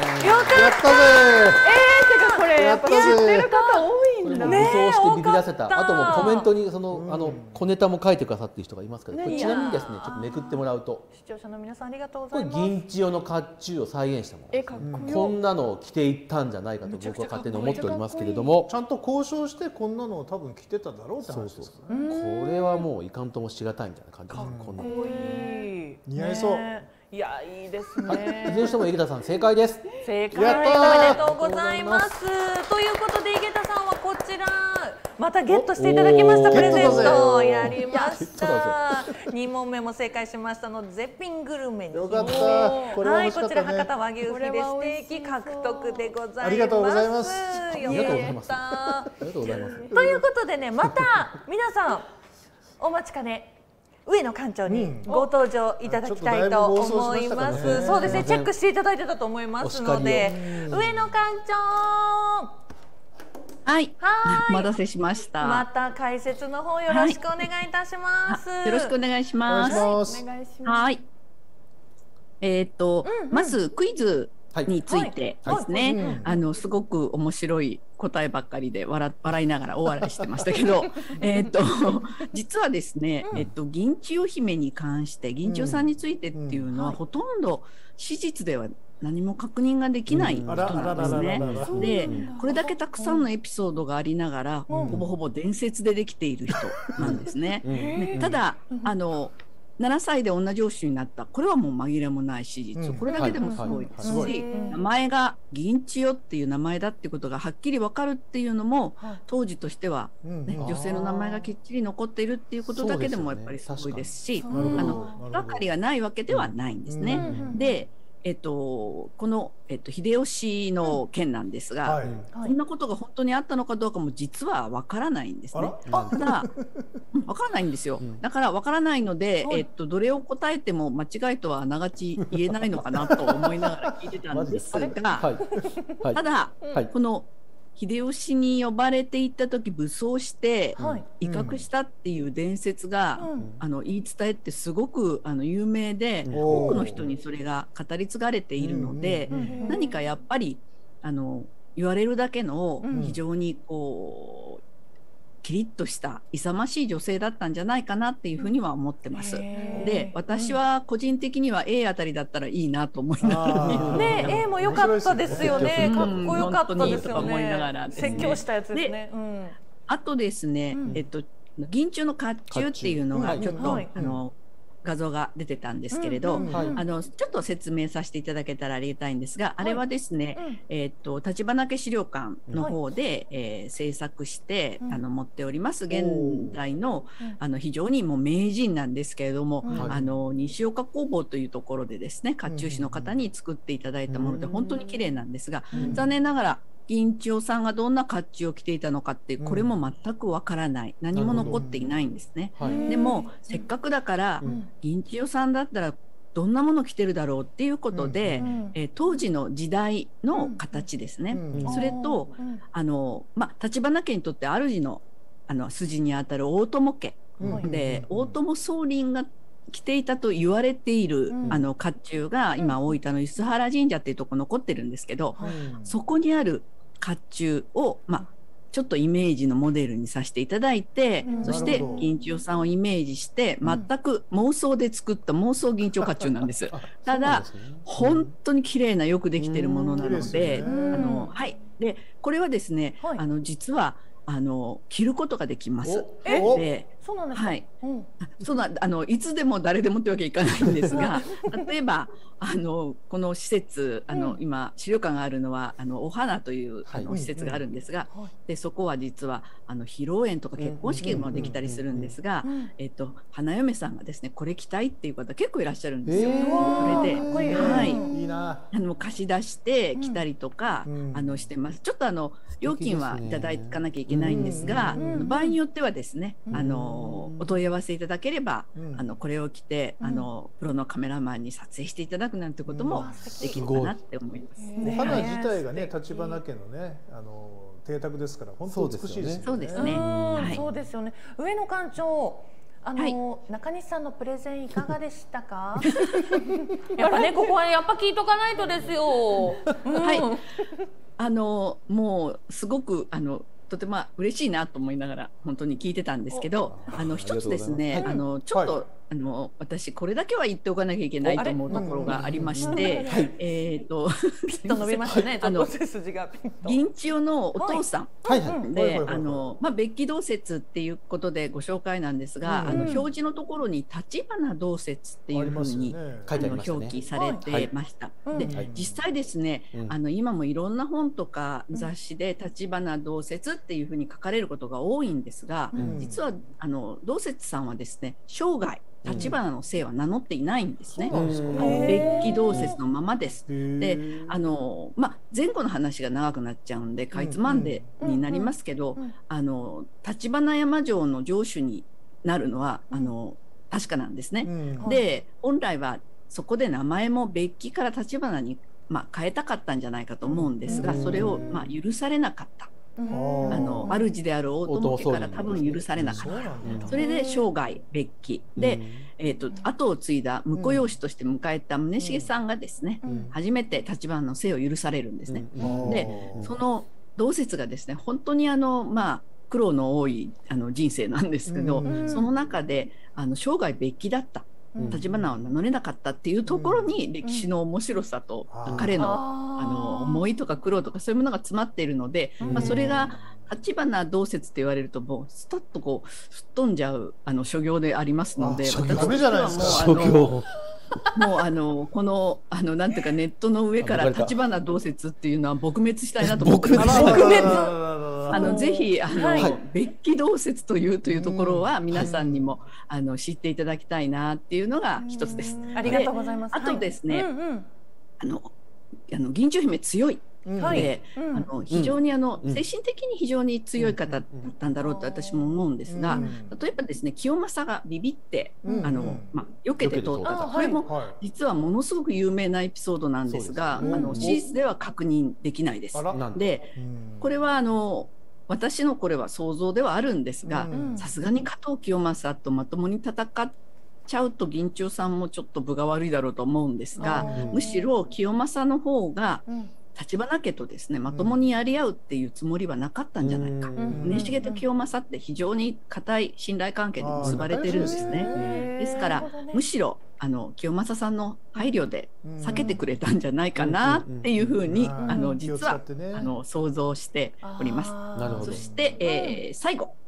えー、てかこれやっぱ知ってる方多いんだね。武装してビビらせた。あともうコメントにそのあの小ネタも書いてくださってる人がいますけど、これちなみにですね、ちょっとめくってもらうと、 視聴者の皆さんありがとうごこれざいます。 銀千代の甲冑を再現したもの。 え、かっこいい。 こんなのを着ていったんじゃないかと僕は勝手に思っておりますけれども、 ちゃんと交渉してこんなのを多分着てただろうって話ですね。 これはもういかんともしがたいみたいな感じですね。 かっこいい。 似合いそう。 いや、いいですね。 はい、いずれにしても井桁さん正解です。 正解おめでとうございます。ということで井桁さんはこちらまたゲットしていただきましたプレゼントやりました。に問目も正解しましたので絶品グルメに。 よかった。 これは美味しかったね。はい、こちら博多和牛フィレステーキ獲得でございます。 ありがとうございます。 ありがとうございます。ありがとうございます。 ということでね、また皆さんお待ちかね。上野館長にご登場いただきたいと思います。うん、そうですね、チェックしていただいてたと思いますので、上野館長。 はい、はい、お待たせしました。 また解説の方よろしくお願いいたします。 はい、よろしくお願いします。 お願いします。 はい。えっ、ー、と、うんうん、まずクイズについてですね、はいはい、あのすごく面白い答えばっかりで笑笑いながら大笑いしてましたけどえっと実はですね、うん、えっと銀千代姫に関して銀千代さんについてっていうのは、うん、ほとんど史実では何も確認ができない人なんですね。でこれだけたくさんのエピソードがありながら、うん、ほぼほぼ伝説でできている人なんですね。でただあのななさいで同じ王子になったこれはもう紛れもない史実、うん、これだけでもすごいですし、はいはいはい、名前が銀千代っていう名前だっていうことがはっきり分かるっていうのも、はい、当時としては、ね、うん、女性の名前がきっちり残っているっていうことだけでもやっぱりすごいですし、あの手がかりがないわけではないんですね。うん、でえっと、この、えっと、秀吉の件なんですが、はい、こんなことが本当にあったのかどうかも実はわからないんですね。ただわからないんですよ。だからわからないので、えっと、どれを答えても間違いとはあながち言えないのかなと思いながら聞いてたんですが、はい、ただ、はい、この秀吉に呼ばれていった時武装して威嚇したっていう伝説が、うん、あの言い伝えってすごくあの有名で、うん、多くの人にそれが語り継がれているので、うん、何かやっぱりあの言われるだけの非常にこう、キリッとした勇ましい女性だったんじゃないかなっていうふうには思ってます。で、私は個人的には A あたりだったらいいなと思いながら見るね。A も良かったですよね。かっこよかったですよね。 思いながら説教したやつですね。 あとですね、えっと銀中の甲冑っていうのがちょっと、はい、あの画像が出てたんですけれど、うんうん、あのちょっと説明させていただけたらありがたいんですが、はい、あれはですね、うん、えっと橘家資料館の方で、はい、えー、制作して、うん、あの持っております現代の、うん、あの非常にもう名人なんですけれども、うん、あの西岡工房というところでですね甲冑師の方に作っていただいたもので本当に綺麗なんですが、うん、残念ながら銀千代さんがどんな甲冑を着ていたのかってこれも全くわからない、うん、何も残っていないんですね、はい、でもせっかくだから、うん、銀千代さんだったらどんなもの着てるだろうっていうことで、うん、えー、当時の時代の形ですね、うん、それと、うん、あのまあ橘家にとって主のあの筋にあたる大友家、うん、で、うん、大友宗麟が着ていたと言われている、うん、あの甲冑が今大分の梼原神社っていうところ残ってるんですけど、うん、そこにある甲冑を、まあ、ちょっとイメージのモデルにさせていただいて、うん、そして銀千代さんをイメージして全く妄想で作った妄想銀千代甲冑なんです。ただ、ね、本当に綺麗なよくできてるものなので、あの、はい、でこれはですね、はい、あの実はあの着ることができます。で、 そうなんですか。 はい、うん、そうなあのいつでも誰でもってわけいかないんですが、例えばあのこの施設あの、うん、今資料館があるのはあのお花という、はい、あの施設があるんですが、うん、でそこは実はあの披露宴とか結婚式もできたりするんですが、えっと花嫁さんがですねこれ着たいっていう方結構いらっしゃるんですよ。これで、はい、いいなあの貸し出して着たりとか、うん、あのしてます。ちょっとあの料金はいただかなきゃいけないんですが、場合によってはですね、あのお問い合わせいただければ、あのこれを着てあのプロのカメラマンに撮影していただくなんてこともできるかなって思います。 お花自体がね橘家のねあの邸宅ですから本当美しいですよね。 そうですね。はい、そうですよね。上野館長。あの、はい、中西さんのプレゼンいかがでしたか？やっぱねここはやっぱ聞いとかないとですよ。うん、はい。 あのもうすごくあのとても嬉しいなと思いながら本当に聞いてたんですけど、あの一つですね、あのちょっと、はい、あの私これだけは言っておかなきゃいけないと思うところがありまして、えっとピッと伸びましたね。あの銀千代のお父さんで、あのまあ別記同説っていうことでご紹介なんですが、あの表示のところに橘同説っていうふうにあの表記されてました。で実際ですね、あの今もいろんな本とか雑誌で橘同説っていうふうに書かれることが多いんですが、実はあの同説さんはですね生涯橘の姓は名乗っていないんですね。別記同説のままです。で、あのまあ前後の話が長くなっちゃうんでかいつまんでになりますけど、あの橘山城の城主になるのはあの確かなんですね。で、本来はそこで名前も別記から橘にまあ変えたかったんじゃないかと思うんですが、それをまあ許されなかった。あの主である大友家から多分許されなかった。それで生涯別記で、えーと後を継いだ婿養子として迎えた宗重さんがですね、初めて橘の姓を許されるんですね。でその同説がですね本当にあのまあ苦労の多いあの人生なんですけど、その中であの生涯別記だった。橘を名乗れなかったっていうところに歴史の面白さと彼のあの思いとか苦労とかそういうものが詰まっているので、まあ、それが橘同説って言われるともうスタッとこうすっ飛んじゃうあの所業でありますので、 私としてはもうもうあのこのあのなんていうかネットの上から橘同説っていうのは撲滅したいなと思ってます。撲滅あのぜひあの、はい、別記同説というというところは皆さんにも、うん、あの知っていただきたいなっていうのが一つです。 ありがとうございます。 あとですね、はい、うんうん、あのあの銀千代姫強い。で、うん、あの非常にあの、うん、精神的に非常に強い方だったんだろうと私も思うんですが、うん、例えばですね清正がビビって、うん、あのまあ、避けて通ったと、これも実はものすごく有名なエピソードなんですが、あの史実では確認できないです。で、これはあの私のこれは想像ではあるんですが、さすがに加藤清正とまともに戦っちゃうと銀千代さんもちょっと分が悪いだろうと思うんですが、むしろ清正の方が、うん橘家とですねまともにやり合うっていうつもりはなかったんじゃないか。宗重と清正って非常に固い信頼関係で結ばれてるんですね。ですからむしろあの清正さんの配慮で避けてくれたんじゃないかなっていうふうにあの実はあの想像しております。そして、えー、最後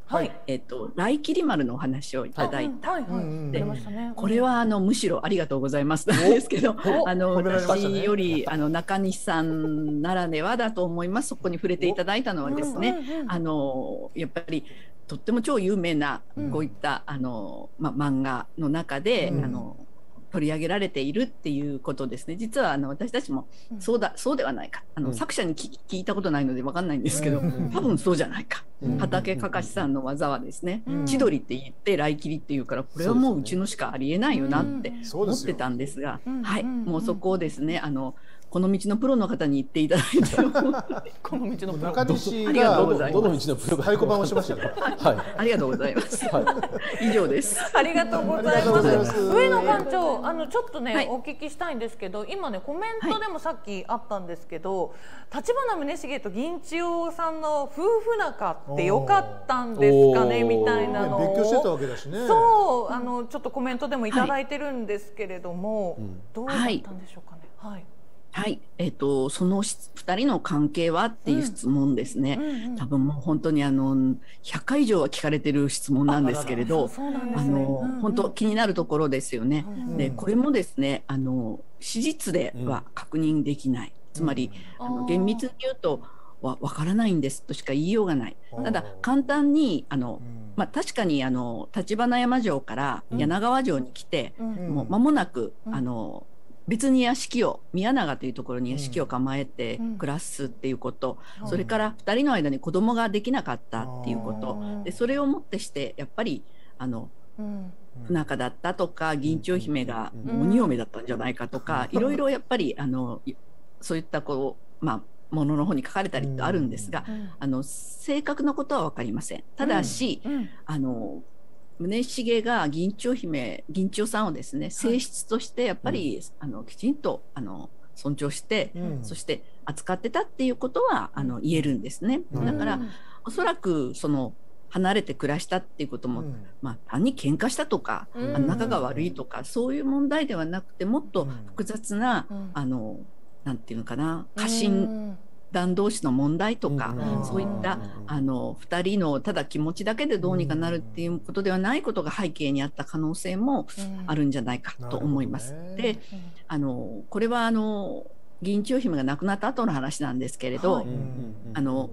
はい、えっと来切丸のお話をいただいた。で、これはあのむしろありがとうございますなんですけど、あの私よりあの中西さんならではだと思います。そこに触れていただいたのはですね、あのやっぱりとっても超有名なこういったあのま漫画の中であの取り上げられているっていうことですね。実はあの私たちもそうだ、そうではないか、あの、うん、作者に聞いたことないので分かんないんですけど、うん、多分そうじゃないか、うん、畠かかしさんの技はですね、うん、千鳥って言って来切りっていうから、これはもううちのしかありえないよなって思ってたんですが、はい、もうそこをですね、あのこの道のプロの方に言っていただいてこの道のプロ、 中西がありがとうございます。どの道のプロが太鼓判をしましたよ。 はい、 ありがとうございます。はい、以上です。 ありがとうございます。上野館長、あのちょっとね、はい、お聞きしたいんですけど、今ねコメントでもさっきあったんですけど、立花宗茂と銀千代さんの夫婦仲ってよかったんですかねみたいなのを、 別居してたわけだしね。 そう、あのちょっとコメントでもいただいてるんですけれども、はい、どうだったんでしょうかね。はい。 はい、えっと、そのふたりの関係はっていう質問ですね、うんうんうん、多分もう本当にあのひゃっかい以上は聞かれてる質問なんですけれど、あの本当気になるところですよね。うんうん、でこれもですね、あの史実では確認できない、うん、つまり、うん、あの厳密に言うとわ分からないんですとしか言いようがない。ただ簡単にあの、まあ、確かにあの橘山城から柳川城に来て、うん、もう間もなく、うん、あの別に屋敷を宮永というところに屋敷を構えて暮らすっていうこと、うん、それからふたりの間に子供ができなかったっていうこと、うん、でそれをもってしてやっぱりあの、うん、不仲だったとか銀千代姫が鬼嫁だったんじゃないかとか、うん、いろいろやっぱりあのそういったこう、まあ、ものの方に書かれたりとあるんですが、うん、あの正確なことは分かりません。ただし、うんうん、あの宗茂が銀千代姫銀千代さんをですね、性質としてやっぱり、はい、あのきちんとあの尊重して、うん、そして扱ってたっていうことはあの言えるんですね。だから、うん、おそらくその離れて暮らしたっていうことも、うん、まあ単に喧嘩したとか、うん、仲が悪いとか、そういう問題ではなくて、もっと複雑な、うん、あのなんていうのかな、家臣団同士の問題とか、うん、そういったあのふたりのただ気持ちだけでどうにかなるっていうことではないことが背景にあった可能性もあるんじゃないかと思います。うん、で、あのこれはあの銀千代姫が亡くなった後の話なんですけれど、はい、あの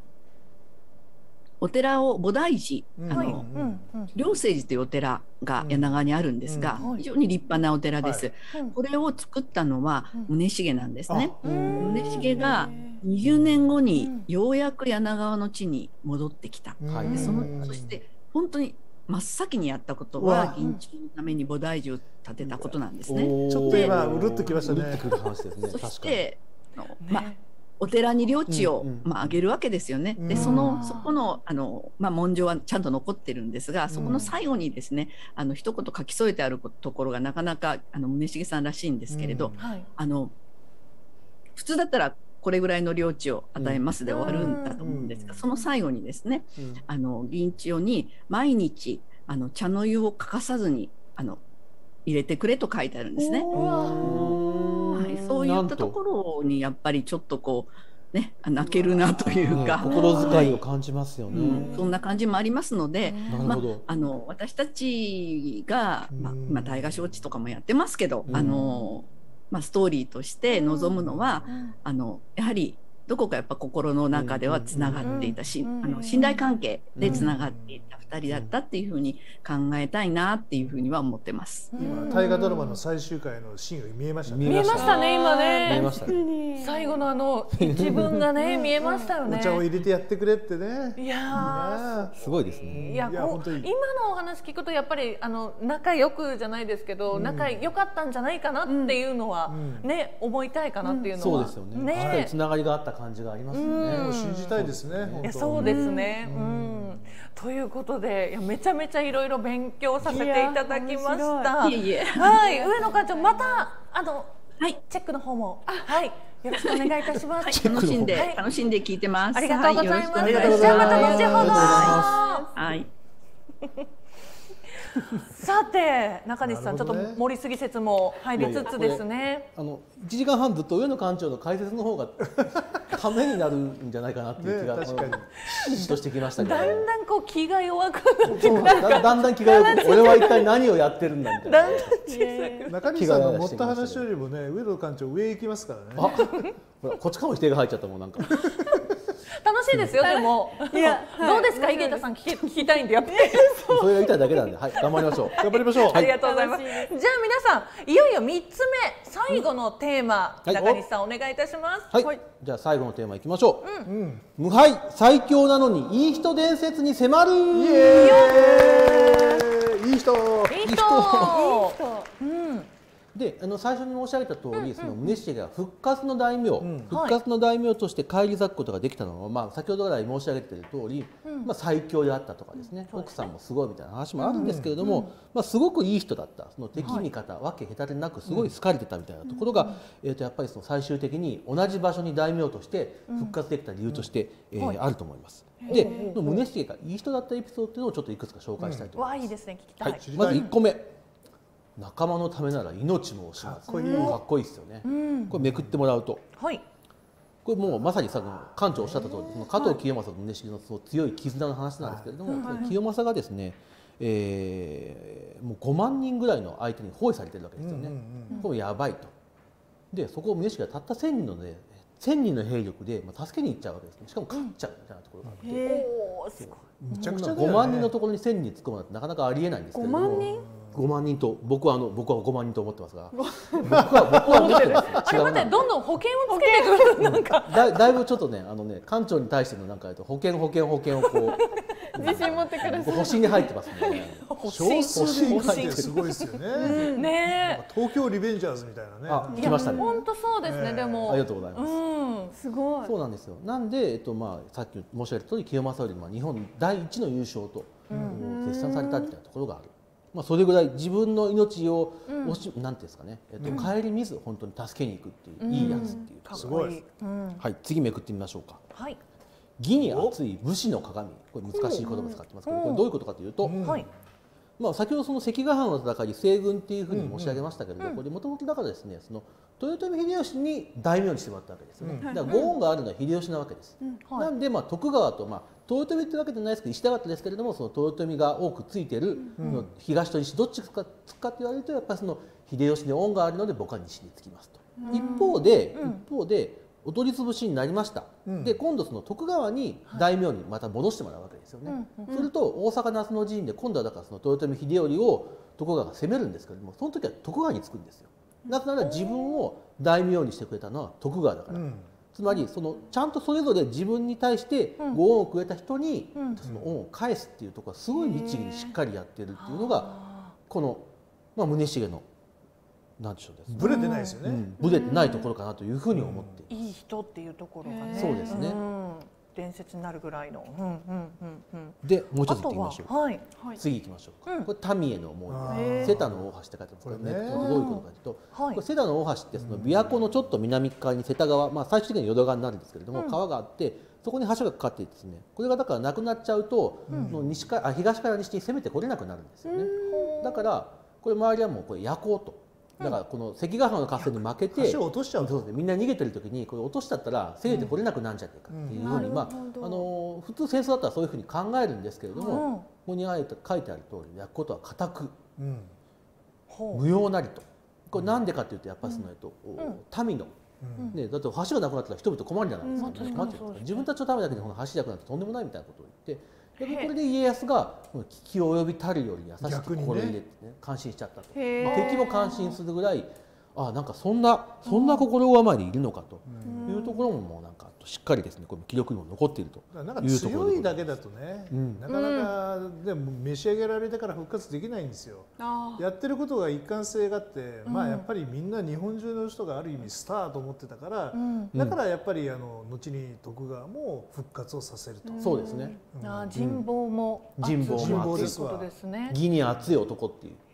お寺を菩提寺、あの良清寺というお寺が柳川にあるんですが、非常に立派なお寺です。はい、これを作ったのは宗茂なんですね。宗茂がにじゅうねんごにようやく柳川の地に戻ってきた。でそのそして本当に真っ先にやったことは銀千代のために菩提寺を建てたことなんですね。 ちょっと今うるっときましたね。 そしてまあお寺に領地を、まあ、あげるわけですよね。でそのそこのあの、まあ、文書はちゃんと残ってるんですが、そこの最後にですね、あの一言書き添えてあるところがなかなかあの宗茂さんらしいんですけれど、はい、あの普通だったらこれぐらいの領地を与えますで終わるんだと思うんですが、その最後にですね、あの銀千代に毎日あの茶の湯を欠かさずにあの入れてくれと書いてあるんですね。はい、そういったところにやっぱりちょっとこうね、泣けるなというか、 ね、心遣いを感じますよね。 うん、そんな感じもありますので、まあ、あの私たちが、まあ、まあ大河承知とかもやってますけど、あの、まあ、ストーリーとして望むのは、あのやはりどこかやっぱ心の中ではつながっていたし、あの信頼関係でつながっていたふたりだったっていうふうに考えたいなっていうふうには思ってます。 今大河ドラマの最終回のシーンが見えましたね。 見えましたね今ね。 見えましたね。最後のあの自分がね見えましたよね。 お茶を入れてやってくれってね。 いやすごいですね。 いや今のお話聞くとやっぱりあの仲良くじゃないですけど、仲良かったんじゃないかなっていうのはね思いたいかなっていうのは。 そうですよね。しっかりつながりがあった感じがありますよね。 もう信じたいですね。 いやそうですね。うん。ということで、いやめちゃめちゃいろいろ勉強させていただきました。 いえいえ。 はい、上野館長またあの、はい、チェックの方もはいよろしくお願いいたします。 楽しんで、はい、楽しんで聞いてます。 ありがとうございます。 ありがとうございます。 じゃあまた後ほど。 はい。 さて中西さん、ね、ちょっと盛りすぎ説も入りつつですね。 あのいちじかんはんずっと上野館長の解説の方がためになるんじゃないかなっていう気が、 ね、確かにひしひしとしてきましたけど、ね、 だんだんこう気が弱くなってそうだ, だんだん気が弱く俺は一体何をやってるんだみたいな、 だんだん小さく中西さんが持った話よりもね上野館長上行きますからね。 あほらこっちからも否定が入っちゃったもんなんか楽しいですよでもいやどうですか井桁さん聞き聞きたいんでやっぱりそれが言いたいだけなんで、はい、頑張りましょう頑張りましょう。 ありがとうございます。じゃあ皆さんいよいよみっつめ最後のテーマ、 はい中西さんお願いいたします。 はい、 はいじゃあ最後のテーマいきましょう、 うん、 無敗最強なのにいい人伝説に迫る。 イエーイいい人。 いい人。うんであの最初に申し上げた通り、その宗重が復活の大名、 ん復活の大名として返り咲くことができたのは、まあ、先ほどから申し上げている通り、まあ、最強であったとかですね、奥さんもすごいみたいな話もあるんですけれども、まあ、すごくいい人だった、その敵味方、わけ隔てなくすごい好かれてたみたいなところが、えー、とやっぱりその最終的に同じ場所に大名として復活できた理由として、えーあると思います。で宗重がいい人だったエピソードというのをちょっといくつか紹介したいと思います。 わあいいですね聞きたい。 はい、まずいっこめ、仲間のためなら命も惜しまず。 かっこいいかっこいいですよね。これめくってもらうと、 はい。 これもうまさにさ館長おっしゃった通り、その加藤清正と宗重のその強い絆の話なんですけれども、その清正がですね、えーもうごまんにんぐらいの相手に包囲されてるわけですよね。これもやばいと。でそこを宗重がたったせんにんのねせんにんの兵力でまあ助けに行っちゃうわけですね。しかも勝っちゃうみたいなところがあって、 おおすごい。 むちゃくちゃだよね。 ごまんにんのところにせんにん突っ込むなんてなかなかありえないんですけれども、 ごまんにんごまんにんと僕はあの僕はごまんにんと思ってますが、僕は僕は思ってますよ。 あれ待ってどんどん保険をつけてくるなんかだだいぶちょっとねあのね館長に対してのなんか保険保険保険をこう自信持ってください。 星に入ってますね。 少数でいいってすごいですよね。 ね東京リベンジャーズみたいなあね。 来ましたね。 本当そうですねでもありがとうございます。 うんすごい。 そうなんですよ。なんでえっとまあさっき申し上げた通り清正よりも日本第一の優勝と絶賛されたみたいなところがある。まあそれぐらい自分の命を惜しなんていうんですかね、えっと顧みず本当に助けに行くっていういいやつっていう。 すごい。 はい次めくってみましょうか。 はい義に厚い武士の鏡、これ難しい言葉使ってますけど、これどういうことかというと、 はいまあ先ほどその関ヶ原の戦い西軍っていうふうに申し上げましたけれど、これもともとだからですね、その豊臣秀吉に大名にしてもらったわけですよね。だからご恩があるのは秀吉なわけです。なんでまあ徳川とまあ豊臣ってわけじゃないですけど石田方ですけれども、その豊臣が多くついてるの東と西どっちかつくかって言われるとやっぱりその秀吉に恩があるので僕は西につきますと。一方で一方でお取り潰しになりました、うん、で今度その徳川に大名にまた戻してもらうわけですよね、はい、すると大阪夏の陣で今度はだからその豊臣秀頼を徳川が攻めるんですけれどもその時は徳川につくんですよ。なぜなら自分を大名にしてくれたのは徳川だから、うん、つまりそのちゃんとそれぞれ自分に対してご恩をくれた人にその恩を返すっていうところはすごい律儀にしっかりやってるっていうのがこの、まあ、宗重のなんでしょうですね。 ブレてないですよね。うん、 ブレてないところかなというふうに思っています。いい人っていうところがね。 そうですね。 伝説になるぐらいの。うんうんうんうん。 でもう一つ行ってみましょう。 はい。 次行きましょうか。これ民への思い。瀬田の大橋って書いてますけどね。どういうことかというと、これ瀬田の大橋ってその琵琶湖のちょっと南側に瀬田川、まあ最終的には淀川になるんですけれども、川があって。そこに橋がかかっていてですね、これがだからなくなっちゃうと、の西かあ東から西に攻めてこれなくなるんですよね。だからこれ周りはもうこれ焼こうと。だからこの関ヶ原の合戦に負けて橋を落としちゃうと、 みんな逃げてる時にこれ落としちゃったら攻めてこれなくなるんじゃないかっていうふうに、まああの普通戦争だったらそういうふうに考えるんですけれども、ここに書いてある通り焼くことは固く、無用なりと。これなんでかというとやっぱりそのえっと民のね、だって橋がなくなったら人々困るじゃないですか、自分たちのためだけでこの橋なくなってとんでもないみたいなことを言って、これで家康が危機を及びたるより優しく心入れて、ね、感心しちゃったと。敵も感心するぐらいあなんかそんなそんな心構えでいるのかというところももうなんかしっかりですねこれ記録にも残っているというところで。 強いだけだとね、うん、なかなかでも召し上げられてから復活できないんですよ。やってることが一貫性があって、うん、まあやっぱりみんな日本中の人がある意味スターと思ってたから、うん、だからやっぱりあの後に徳川も復活をさせると。 そうですね。 あ人望も人望も熱いことですね。 義に熱い男っていう。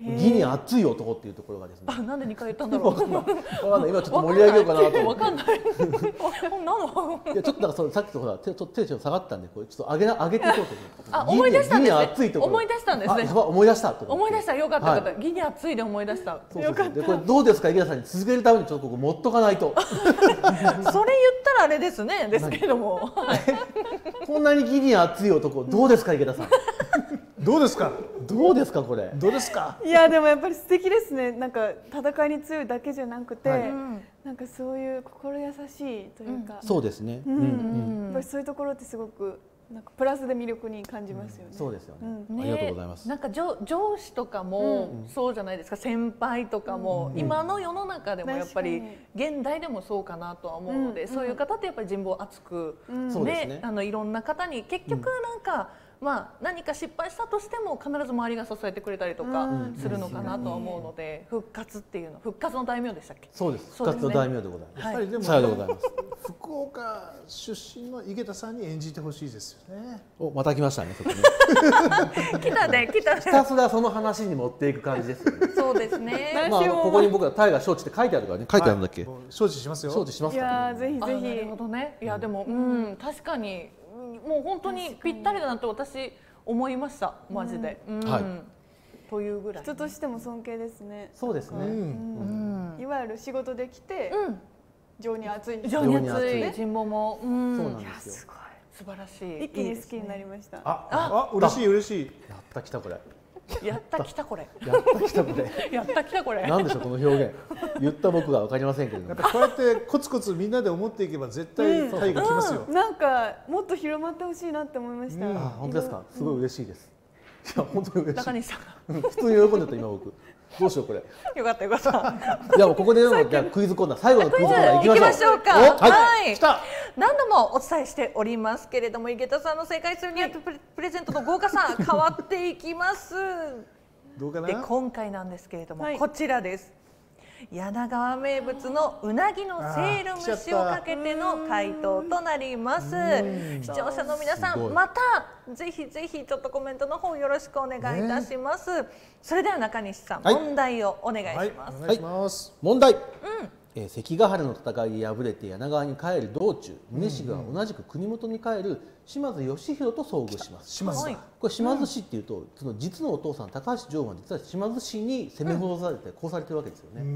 義に熱い男っていうところがですね。 あ、なんでにかい言ったんだろう。 わかんない。わかんない。今ちょっと盛り上げようかなと思って。 わかんない。なの。 いやちょっとなんかそのさっきとほら手ちょっと手ちょっと下がったんでこれちょっと上げな上げていこうと思って。 あ、思い出したんですね。 熱いところ。 思い出したんですね。 あ、思い出したと思い出した。よかったよかった。義に熱いで思い出した。 よかった。でこれどうですか池田さんに続けるためにちょっとここ持っとかないと。 それ言ったらあれですね。ですけども。 こんなに義に熱い男どうですか池田さん。 どうですか。 どうですかこれ。 どうですか。 いやでもやっぱり素敵ですね。なんか戦いに強いだけじゃなくて、はい、なんかそういう心優しいというか、 うん、そうですね。 うんうん、やっぱりそういうところってすごくなんかプラスで魅力に感じますよね。 うん、そうですよね、 うん、 ありがとうございます。 なんか上上司とかもそうじゃないですか。先輩とかも、うん、今の世の中でもやっぱり現代でもそうかなとは思うので、うん、そういう方ってやっぱり人望厚く、うん、ね、あのいろんな方に結局なんか、うん、まあ何か失敗したとしても必ず周りが支えてくれたりとかするのかなとは思うので、復活っていうの復活の大名でしたっけ。 そうです。復活の大名でございます。 やっぱりでも、 さようでございます。 福岡出身の井桁さんに演じてほしいですよね。 お、また来ましたね。そこね来たね、来たね。 ひたすらその話に持っていく感じですよね。 そうですね。 まあここに僕は大河承知って書いてあるからね。書いてあるんだっけ。 承知しますよ。 承知しますか。 いやぜひぜひ。 なるほどね。いやでもうん確かにもう本当にぴったりだなと私思いました。マジで。はい。というぐらい。 人としても尊敬ですね。 そうですね。 いわゆる仕事で来て。情に熱い。 情に熱い人望も。 そうなんですよ。 素晴らしい。 一気に好きになりました。 あ、あ、嬉しい嬉しい。 やった来たこれ。 やった来たこれ。 やった来たこれ。 やった来たこれ。 なんでしょうこの表現。言った僕がわかりませんけれども。 こうやってコツコツみんなで思っていけば絶対タイが来ますよ。 なんかもっと広まってほしいなって思いました。 あ、本当ですか。すごい嬉しいです。いや本当に嬉しい。 中西さん。 普通に喜んでた今僕。どうしようこれ。 よかったよかった。 いやもうここでじゃあクイズコーナー最後のクイズコーナー行きましょう。 行きましょうか。はい。何度もお伝えしておりますけれども、井桁さんの正解するにはプレゼントの豪華さ変わっていきます。 どうかな。 で今回なんですけれども、こちらです。柳川名物のうなぎのせいろ蒸しをかけての回答となります。視聴者の皆さんまたぜひぜひちょっとコメントの方よろしくお願いいたします。ね、それでは中西さん、はい、問題をお願いします。 はい、お願いします。 問題。うんえー、関ヶ原の戦いで敗れて柳川に帰る道中、宗重は同じく国元に帰る島津義弘と遭遇します。 島津、 これ島津氏っていうと、うん、その実のお父さん高橋常は実は島津氏に攻め殺されて殺されてるわけですよね。うん、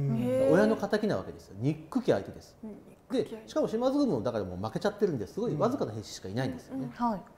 親の敵なわけですよ。憎き相手です。うん、でしかも島津軍もだからもう負けちゃってるんですごいわずかな兵士しかいないんですよね。うんうん、はい。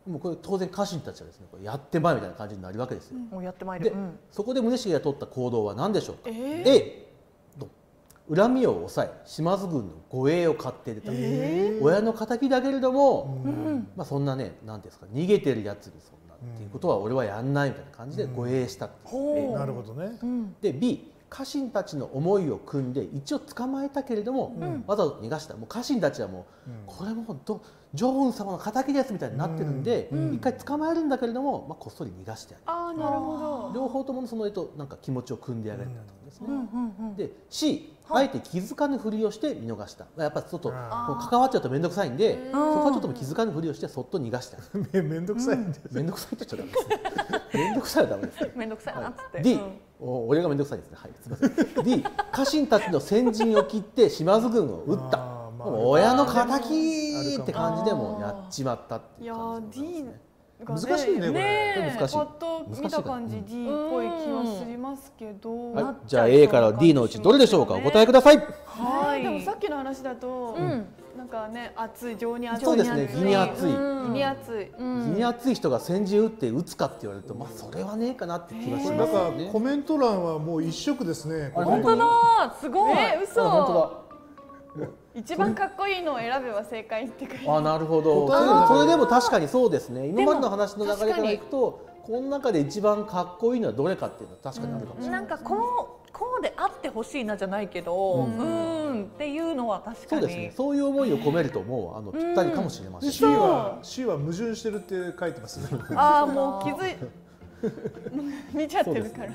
もうこれ当然家臣たちはですね、これやってまいみたいな感じになるわけですよ。 もうやってまいる。で、うん、そこで宗重が取った行動は何でしょうか。えー、A恨みを抑え島津軍の護衛を買って出た、えー、親の敵だけれども、うん、まあそんなね何ですか逃げてるやつにそんな、うん、っていうことは俺はやんないみたいな感じで護衛したっていう、 うん、なるほどね。 で B 家臣たちの思いを組んで一応捕まえたけれども、うん、わざと逃がした。もう家臣たちはもう、うん、これもうど常雲様の敵ですみたいになってるんで、うん、一回捕まえるんだけれども、まあ、こっそり逃がしてあげる。 あーなるほど。 両方ともそのとなんか気持ちを組んであげたんですね。で C あえて気づかぬふりをして見逃した。やっぱりちょっと関わっちゃうと面倒くさいんで、そこはちょっと気づかぬふりをしてそっと逃がしてあげる。 面倒くさいんです。 面倒くさいって言っちゃダメですね。面倒くさいはダメですね。 面倒くさいなっつって。 D 俺が面倒くさいですね。はい、すみません。D 家臣たちの先陣を切って島津軍を撃った。親の敵って感じでもやっちまったっていう感じですね。 難しいねこれ。 難しい。 パッと見た感じ D っぽい気はしますけど。 はい、じゃあ A から D のうちどれでしょうか。お答えください。 はい。でもさっきの話だと、なんかね熱い情に熱い。 そうですね。義に熱い。 義に熱い。 義に熱い人が先陣打って撃つかって言われると、まあそれはねえかなって気がしますだからコメント欄はもう一色ですね。 本当だ。すごい。 え、嘘。 本当だ。 一番かっこいいのを選べば正解ってくる。 あ、なるほど。それでも確かにそうですね。今までの話の流れからいくと、この中で一番かっこいいのはどれかっていうのは確かにあるかもしれない。 なんかこうこうであってほしいなじゃないけど、うんっていうのは確かに。 そうですね。そういう思いを込めるともうあのぴったりかもしれません。 C は C は矛盾してるって書いてますね。 ああもう気づい見ちゃってるから。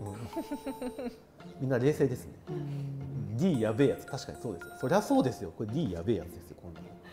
みんな冷静ですね。D やべえやつ確かにそうですよ。そりゃそうですよ。これ D やべえやつですよ。こんなの。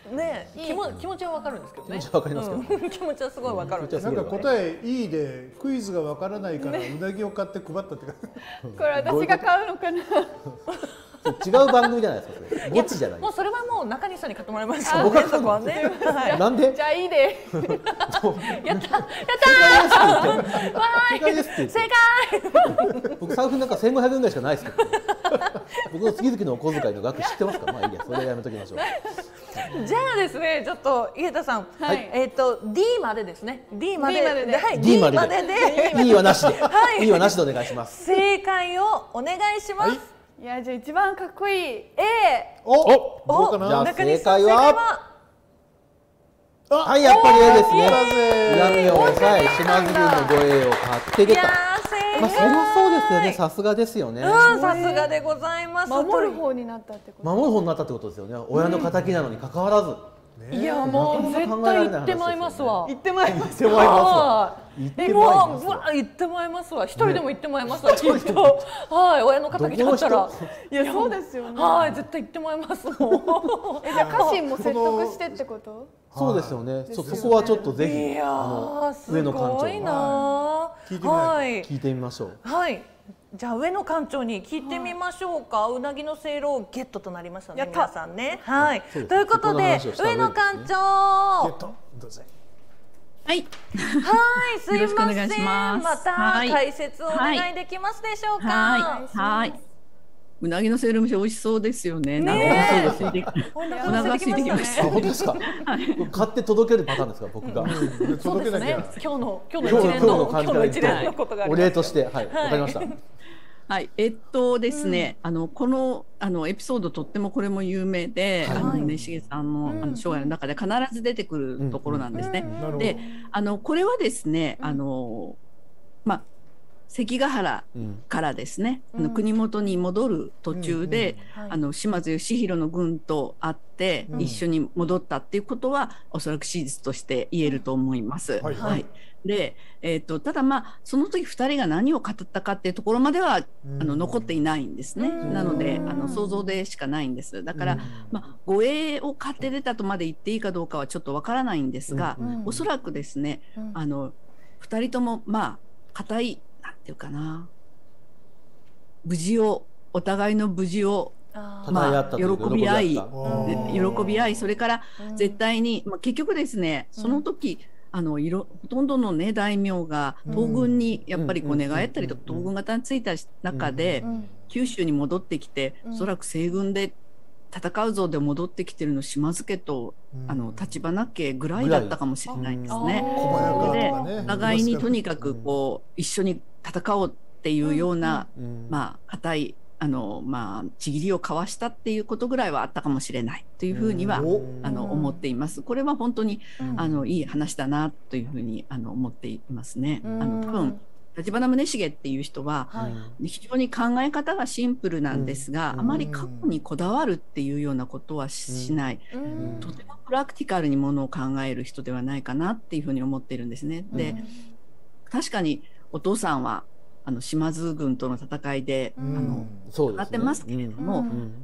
ね気も気持ちはわかるんですけどね。 気持ちはわかりますけど、 気持ちはすごいわかるんです。 なんか答えいいでクイズがわからないからうなぎを買って配ったってか。 これ私が買うのかな。 違う番組じゃないですか。それゴチじゃない。 もうそれはもう中西さんに買ってもらいました。僕はそこはね。 なんで？ じゃあいいで。 やったやったー。 正解ですって。 正解。 僕財布なんか千五百円ぐらいしかないですけど。僕の月々のお小遣いの額知ってますか？まあいいや、それはやめときましょう。 じゃあですね、ちょっと井桁さん、 はい、 えっと D までですね。D まで D までで、 はい、 D までで、E はなしで、 はい、 E はなしでお願いします。 正解をお願いします。はい、 いやじゃあ一番かっこいい A。 お、どうかな。 じゃあ正解は。はい、やっぱり A ですね。恨みを抑え、島津軍の護衛を買って出た。まあ、そりゃそうですよね。さすがですよね。 うん、さすがでございます。 守る方になったってこと。 守る方になったってことですよね。親の敵なのに関わらず。 いや、もう絶対行ってまいりますわ。 行ってまいります。 行ってまいりますわ。 え、もう、ぶわ、行ってまいりますわ。一人でも行ってまいりますわ。きっと。はい、親の敵だったら。 いや、そうですよね。 はい、絶対行ってまいりますもん。 え、じゃあ家臣も説得してってこと？ そうですよね。そこはちょっとぜひ、あの上野館長に聞いてみましょう。 はい。じゃあ上野館長に聞いてみましょうか。うなぎのせいろゲットとなりましたね、皆さんね。はい。ということで上野館長。 ゲットどうぞ。 はい。 はい、すいません。また解説をお願いできますでしょうか。 はい。はい。うなぎのせいろ蒸し美味しそうですよね。 ねお腹が空いてきました。 本当ですか。買って届けるパターンですか、僕が。 そうですね。今日の今日の一連の今日の一連のことがお礼として、はい、わかりました。 はい、えっとですね、あのこのあのエピソードとってもこれも有名で、あの宗重さんのあの生涯の中で必ず出てくるところなんですね。で、あのこれはですね、あのまあ関ヶ原からですね、あの国元に戻る途中で、あの島津義弘の軍と会って一緒に戻ったっていうことはおそらく史実として言えると思います。はい。で、えー、とただまあその時ふたりが何を語ったかっていうところまではあの残っていないんですね。なのであの想像でしかnotいんです。だから、まあ、護衛を買って出たとまで言っていいかどうかはちょっとわからないんですが、おそらくですね、あのふたりともまあ固いなんていうかな、無事をお互いの無事をまあ、喜び合い喜び合い、それから絶対に、まあ、結局ですねその時、あのいろほとんどの、ね、大名が東軍にやっぱりこう寝返ったりとか東軍型についた中で九州に戻ってきて、おそらく西軍で戦うぞで戻ってきてるの島津家とあの橘家ぐらいだったかもしれないんですね。で互いにとにかくこう一緒に戦おうっていうような、まあ固いあのまあちぎりを交わしたっていうことぐらいはあったかもしれないというふうにはあの思っています。これは本当にあのいい話だなというふうにあの思っていますね。あの多分橘宗茂っていう人は非常に考え方がシンプルなんですが、あまり過去にこだわるっていうようなことはしない、とてもプラクティカルにものを考える人ではないかなっていうふうに思っているんですね。で、確かにお父さんはあの島津軍との戦いで、うん、あの戦ってますけれども、うん、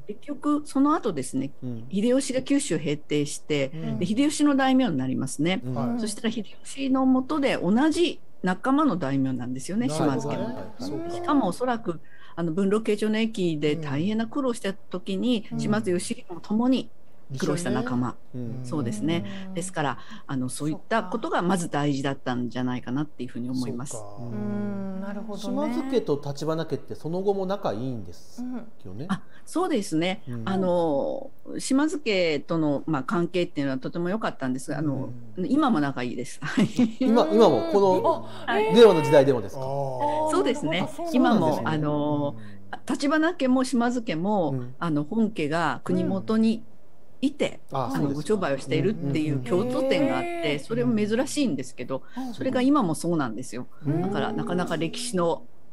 結局その後ですね、うん、秀吉が九州を平定して、うん、で秀吉の大名になりますね、うん、そしたら秀吉の下で同じ仲間の大名なんですよね、島津家の、はい、しかもおそらくあの文禄慶長の役で大変な苦労した時に、うん、島津義弘も共に苦労した仲間、うん、そうですね。ですからあのそういったことがまず大事だったんじゃないかなっていうふうに思います。 うん、なるほどね。 島津家と橘家ってその後も仲いいんですよね。 うん、あ、そうですね。うん、あの島津家とのまあ関係っていうのはとても良かったんですが、あの、うん、今も仲いいです。 今今もこの令和の時代でもですか。 そうですね。今もあの橘家も島津家も、うん、あの本家が国元に、うんいてあのご商売をしているっていう共通点があって、それも珍しいんですけど、それが今もそうなんですよ。だからなかなか歴史の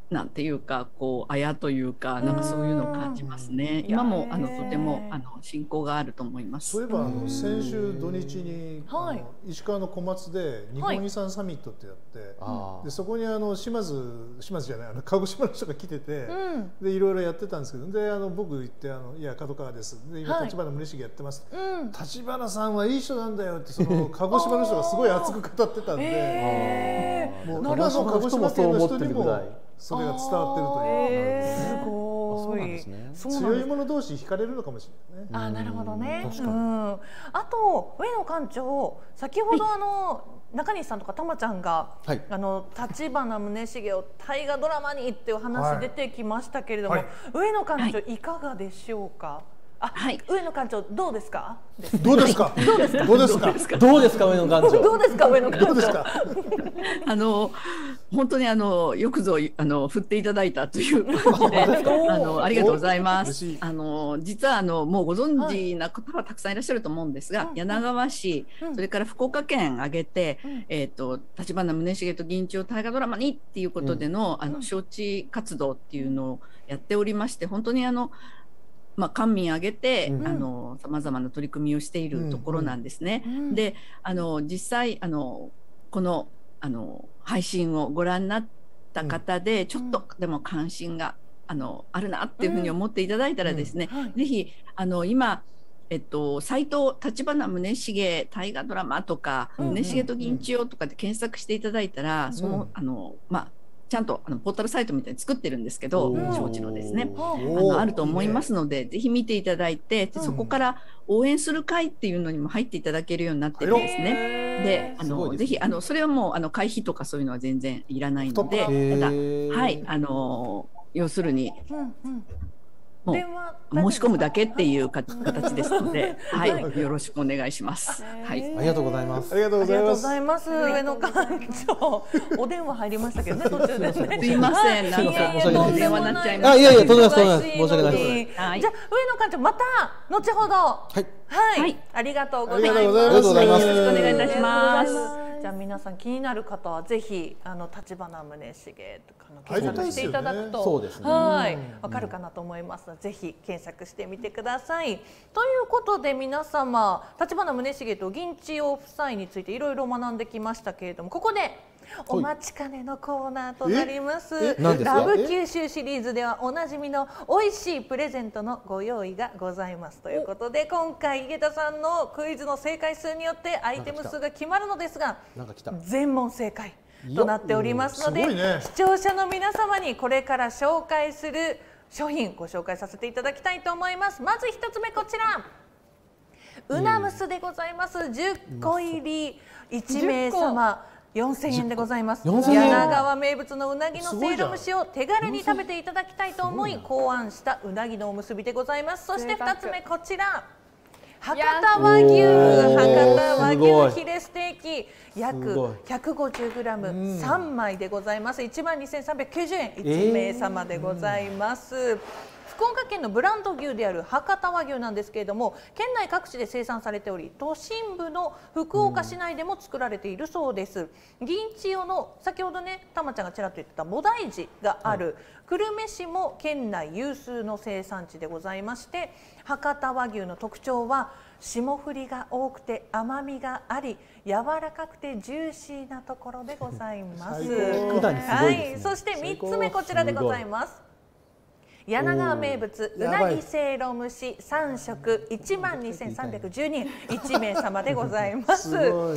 なんていうかこうあやというかなんかそういうのを感じますね。今もあのとてもあの親交があると思います。 そういえばあの先週土日に、はい、石川の小松で日本遺産サミットってやって、はい、でそこにあの島津島津じゃないあの鹿児島の人が来てて、うん、でいろいろやってたんですけどであの僕行ってあのいや角川ですで今立花宗茂やってます、はい、立花さんはいい人なんだよってその鹿児島の人がすごい熱く語ってたんで、えー、もう鹿児島県の人にもそれが伝わってるという。 えー、すごい。強い者同士惹かれるのかもしれないね。 あ、なるほどね。うん。あと上野館長、先ほどあの中西さんとかたまちゃんが、はい、あの立花宗茂を大河ドラマにっていう話出てきましたけれども、はい、上野館長いかがでしょうか。あ、はい、上野館長どうですか。 どうですか。 どうですか。 どうですか。 どうですか上野館長。 どうですか上野館長。 あの本当にあのよくぞあの振っていただいたということで、あのありがとうございます。あの実はあのもうご存知な方はたくさんいらっしゃると思うんですが、はい、柳川市、うん、それから福岡県挙げて、うん、えっと立花宗茂と銀千代大河ドラマにっていうことでの、うん、あの招致活動っていうのをやっておりまして、本当にあの。まあ、官民挙げて、うん、あのさまざまな取り組みをしているところなんですね。うんうん、であの実際あのこのあの配信をご覧になった方で、うん、ちょっとでも関心があのあるなっていうふうに思っていただいたらですね、うんうんはい、ぜひあの今えっと、サイト立花宗茂大河ドラマとか、うん、宗茂と銀千代とかで検索していただいたら、うん、そのあのまあちゃんとあのポータルサイトみたいに作ってるんですけど、招致のですね、あのあると思いますので、ぜひ見ていただいて、でそこから応援する会っていうのにも入っていただけるようになってるんですね。で、あのぜひあのそれはもうあの会費とかそういうのは全然いらないので、ただはいあの要するに。うんうんもう申し込むだけっていうか形ですので、はい、よろしくお願いします。はい、 ありがとうございます。 ありがとうございます。 ございます。上野館長、お電話入りましたけどね、途中でね。 すいません、なんかお電話になっちゃいました。 あ、いやいや、とんでもない、とんでもない、申し訳ないです。じゃあ上野館長また後ほど。はい、はい、ありがとうございます。 ありがとうございます。 よろしくお願いいたします。 じゃあ皆さん気になる方はぜひあの立花宗茂とかの検索していただくと、 そうですね、 はいわかるかなと思いますので、ぜひ検索してみてください。ということで皆様立花宗茂と銀千代夫妻についていろいろ学んできましたけれども、ここでお待ちかねのコーナーとなります。ラブ九州シリーズではおなじみの美味しいプレゼントのご用意がございますということで、今回井桁さんのクイズの正解数によってアイテム数が決まるのですが、全問正解となっておりますので、ね、視聴者の皆様にこれから紹介する商品ご紹介させていただきたいと思います。まず一つ目こちら、うなむすでございます。じゅっこ入りいち名様よんせんえんでございます。柳川名物のうなぎのせいろ蒸しを手軽に食べていただきたいと思い考案したうなぎのおむすびでございます。そしてふたつめこちら、博多和牛博多和牛ヒレステーキ約 ひゃくごじゅうグラム さんまいでございます。いちまんにせんさんびゃくきゅうじゅうえんいち名様でございます。えー福岡県のブランド牛である博多和牛なんですけれども、県内各地で生産されており、都心部の福岡市内でも作られているそうです。銀千代の先ほどねたまちゃんがちらっと言ってた菩提寺がある久留米市も県内有数の生産地でございまして、博多和牛の特徴は霜降りが多くて甘みがあり、柔らかくてジューシーなところでございます。はい、そしてみっつめこちらでございます。柳川名物うなぎせいろ蒸しさん食いちまんにせんさんびゃくじゅうにえんいち名様でございます。はい。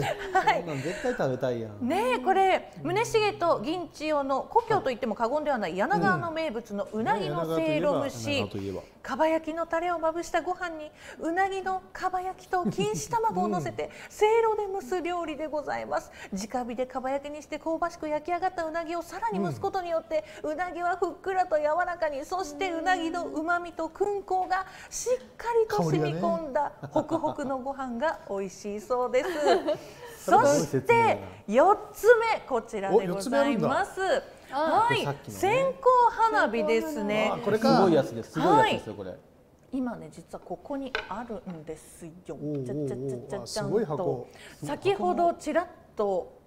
絶対食べたいやん。 ねえこれ宗茂と銀千代の故郷と言っても過言ではない柳川の名物のうなぎのせいろ蒸し、かば焼きのタレをまぶしたご飯にうなぎのかば焼きと錦糸卵を乗せてせいろで蒸す料理でございます。直火でかば焼きにして香ばしく焼き上がったうなぎをさらに蒸すことによってうなぎはふっくらと柔らかに、そしてうなぎのうまみと薫香がしっかりと染み込んだホクホクのご飯が美味しいそうです。そしてよっつめこちらでございます。はい、線香花火ですね。 これすごいやつです。すごいやつですよこれ。 今ね実はここにあるんですよ。じゃじゃじゃじゃじゃんと先ほどちらっと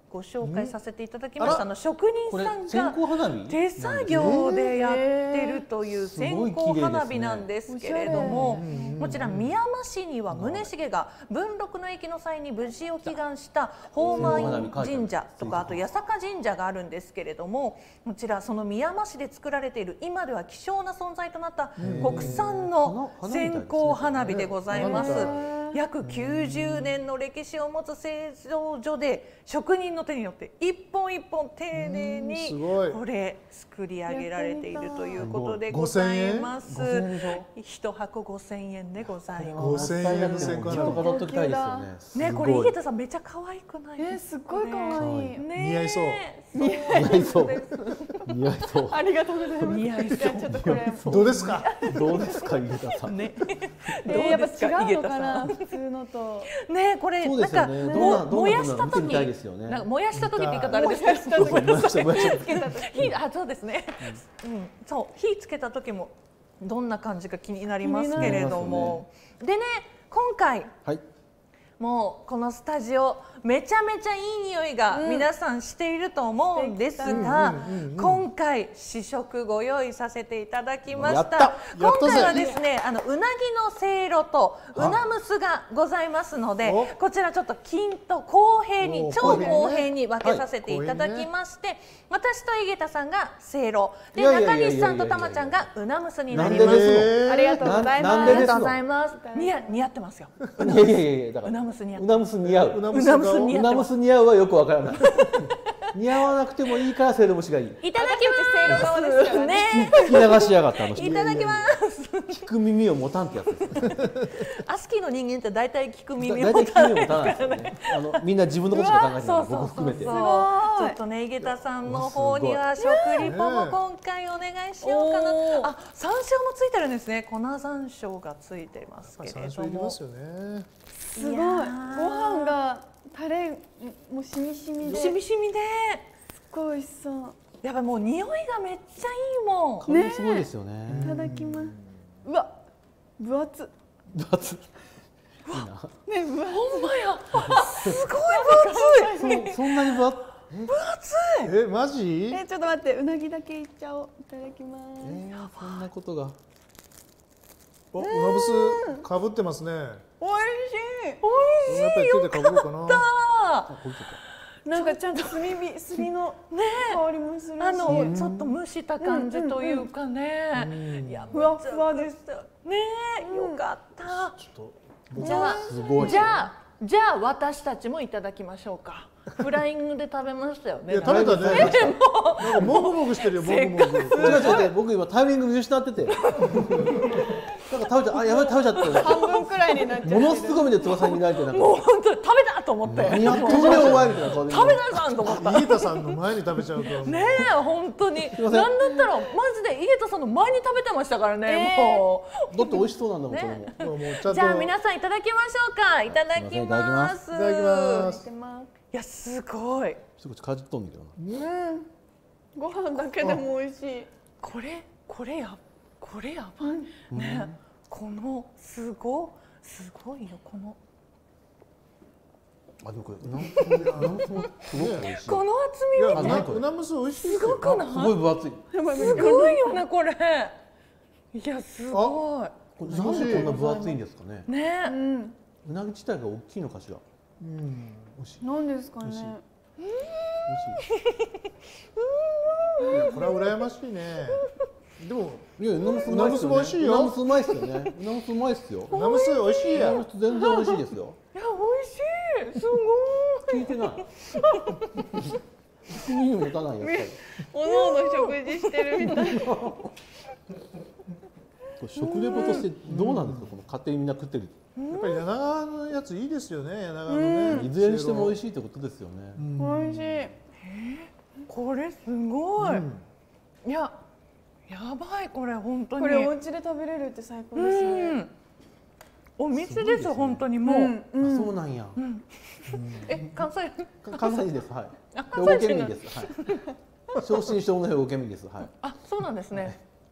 ご紹介させていただきました。あの職人さんが手作業業でやってるという線香花火なんですけれども、こちら宮間市には宗茂が文禄の役の際に無事を祈願した宝満神社とか、あと八坂神社があるんですけれども、こちらその宮間市で作られている今では希少な存在となった国産の線香花火でございます。約きゅうじゅうねんの歴史を持つ製造所で職人の手によって一本一本丁寧にこれ作り上げられているということでございます。一箱ごせんえんでございます。 ごせんえんの線香花火ね、これ井桁さんめっちゃ可愛くないですか？ すごい可愛い。 似合いそう。 似合いそう。似合いそう。 ありがとうございます。 似合いそう。 ちょっとこれどうですか？ どうですか井桁さん。 ね。 やっぱ違うのかな普通のと。 ね、これなんか燃やした時、なんか燃やした時って言い方あれですけど、火あそうですね。うん、そう火つけた時もどんな感じか気になりますけれども、でね今回。もうこのスタジオめちゃめちゃいい匂いが皆さんしていると思うんですが、今回試食ご用意させていただきました。今回はですね、あのうなぎのせいろとうなむすがございますので、こちらちょっと均と公平に超公平に分けさせていただきまして、私と井桁さんがせいろで、中西さんとたまちゃんがうなむすになります。ありがとうございます。ありがとうございます。似合似合ってますよ。 いやいやいやだから。うなむす似合う。うなむす似合うはよくわからない。似合わなくてもいいからせいろ蒸しがいい。 いただきます。せいろ側ですからね。 聞き流しやがったあの人。 いただきます。 聞く耳を持たんってやつです。 アスキーの人間って大体聞く耳を持たないですね。あのみんな自分のことしか考えてない。僕含めて。ちょっとね井桁さんの方には食リポも今回お願いしようかな。あ、山椒もついてるんですね。粉山椒がついてますけれども。 山椒いりますよね。 すごい。ご飯がタレもしみしみで。 しみしみで。 すごい美味しそう。 やっぱもう匂いがめっちゃいいもん。ね、すごいですよね。 いただきます。うわ、分厚。 分厚。 ね、ほんまや。すごい分厚い。 そんなに分厚い。 分厚い。 え、マジ？ え、ちょっと待って、うなぎだけいっちゃおう。いただきます。 え、そんなことが。 お、うなぶすかぶってますね。 美味しい。 美味しい。 やっぱり手でかぶろうかな。 なんかちゃんと炭火炭の香りもするし、 あのちょっと蒸した感じというかね、いやふわふわです。 ね、よかった。 じゃあじゃあじゃあ私たちもいただきましょうか。フライングで食べましたよね。 いや食べたね。なんかもぐもぐしてるよ。もぐもぐ。 違う違う、僕今タイミング見失ってて。なんか食べちゃあやばい食べちゃった。 半分くらいになっちゃって。 ものすごいで翼になってなんか。 もう本当に食べたと思って。 何やってんねんお前みたいな顔で。 食べたじゃんと思った。 井桁さんの前に食べちゃうと。 ねえ本当に。なんだったらマジで井桁さんの前に食べてましたからね。もう。だって美味しそうなんだもんこれも。じゃあ皆さんいただきましょうか。いただきます。 いただきます。 いやすごい。 一口かじっとんねんけどな。うん。ご飯だけでも美味しい。 これこれやこれやばいね。このすごすごいよこの。 あでもこれうなむすもすごく美味しい。 この厚み見て。 うなむす美味しい。 すごくない？ すごい分厚い。 すごいよねこれ。いやすごい。 なんでこんな分厚いんですかね。 ね。 うなぎ自体が大きいのかしら。うん。 美味しい。なんですかね。美味しい。 これは羨ましいね。でもいやうなむすうなむす美味しいよ。 うなむすうまいっすよね。うなむすうまいっすよ。 うなむす美味しいや。 うなむす全然美味しいですよ。 いや美味しい。すごい。 聞いてない。耳持たないやっぱり。 おのおの食事してるみたい。 食レポとしてどうなんですかこの勝手にみんな食ってる。 やっぱり柳川のやついいですよね。柳川のね。 いずれにしても美味しいってことですよね。 美味しい。 これすごい。いややばいこれ本当に。 これお家で食べれるって最高ですね。 お店です本当にもう。そうなんや。 え関西関西ですはい。兵庫県民ですはい。正真正銘兵庫県民ですはい。 あそうなんですね。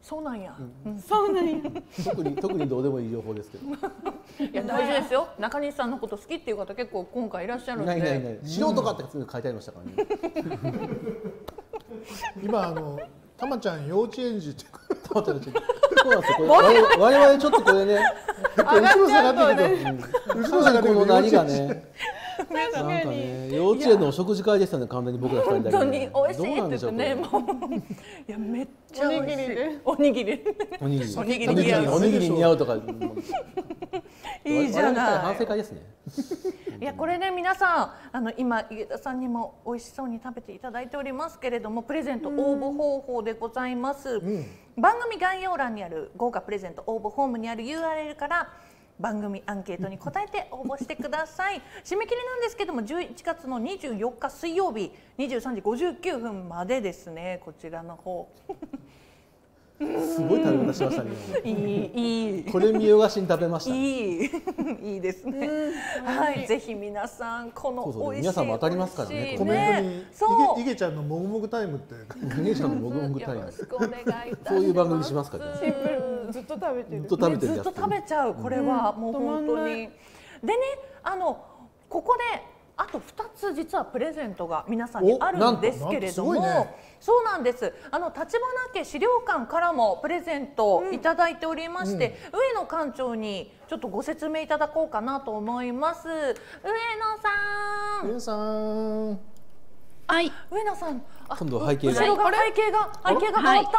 そうなんや。 そうなんや。 特に特にどうでもいい情報ですけど。 いや大事ですよ。中西さんのこと好きっていう方結構今回いらっしゃるんで。 ないないない。素人かって書いてありましたからね。 今あのたまちゃん幼稚園児って。 たまちゃん幼稚園児。そうなんですよ。これ我々ちょっとこれね。 後ろ下がってきて。後ろ下がってきて。 この何がね。なんかね、幼稚園のお食事会でしたね、完全に僕ら二人だけ。 本当に美味しいって言ってね、もう。いや、めっちゃ美味しい。おにぎり。 おにぎり。 おにぎり似合う。 おにぎり似合うとか。 いいじゃない。 反省会ですね。 いや、これね、皆さん、あの、今、井桁さんにも美味しそうに食べていただいておりますけれども、プレゼント応募方法でございます。番組概要欄にある豪華プレゼント応募フォームにある ユーアールエル から。番組アンケートに答えて応募してください。締め切りなんですけどもじゅういちがつのにじゅうよっか水曜日にじゅうさんじごじゅうきゅうふんまでですね。こちらの方すごい食べ方しましたね。 いいいい。 これ見よがしに食べました、ね。 いいいいですね。はい、ぜひ皆さんこの美味しい皆さんも当たりますからね。 コメントにいげちゃんのもぐもぐタイムっていげちゃんのもぐもぐタイム。 よろしくお願いいたします。 そういう番組しますからね。 シンプルずっと食べてる。 ずっと食べてるずっと食べちゃうこれはもう本当に。でね、あのここで。あとふたつ実はプレゼントが皆さんにあるんですけれども、ね、そうなんです。あの立花家資料館からもプレゼントいただいておりまして、うん、上野館長にちょっとご説明いただこうかなと思います。上野さん。 上野さん。 はい。 上野さん。 今度背景が。 後ろが背景が背景が変わった。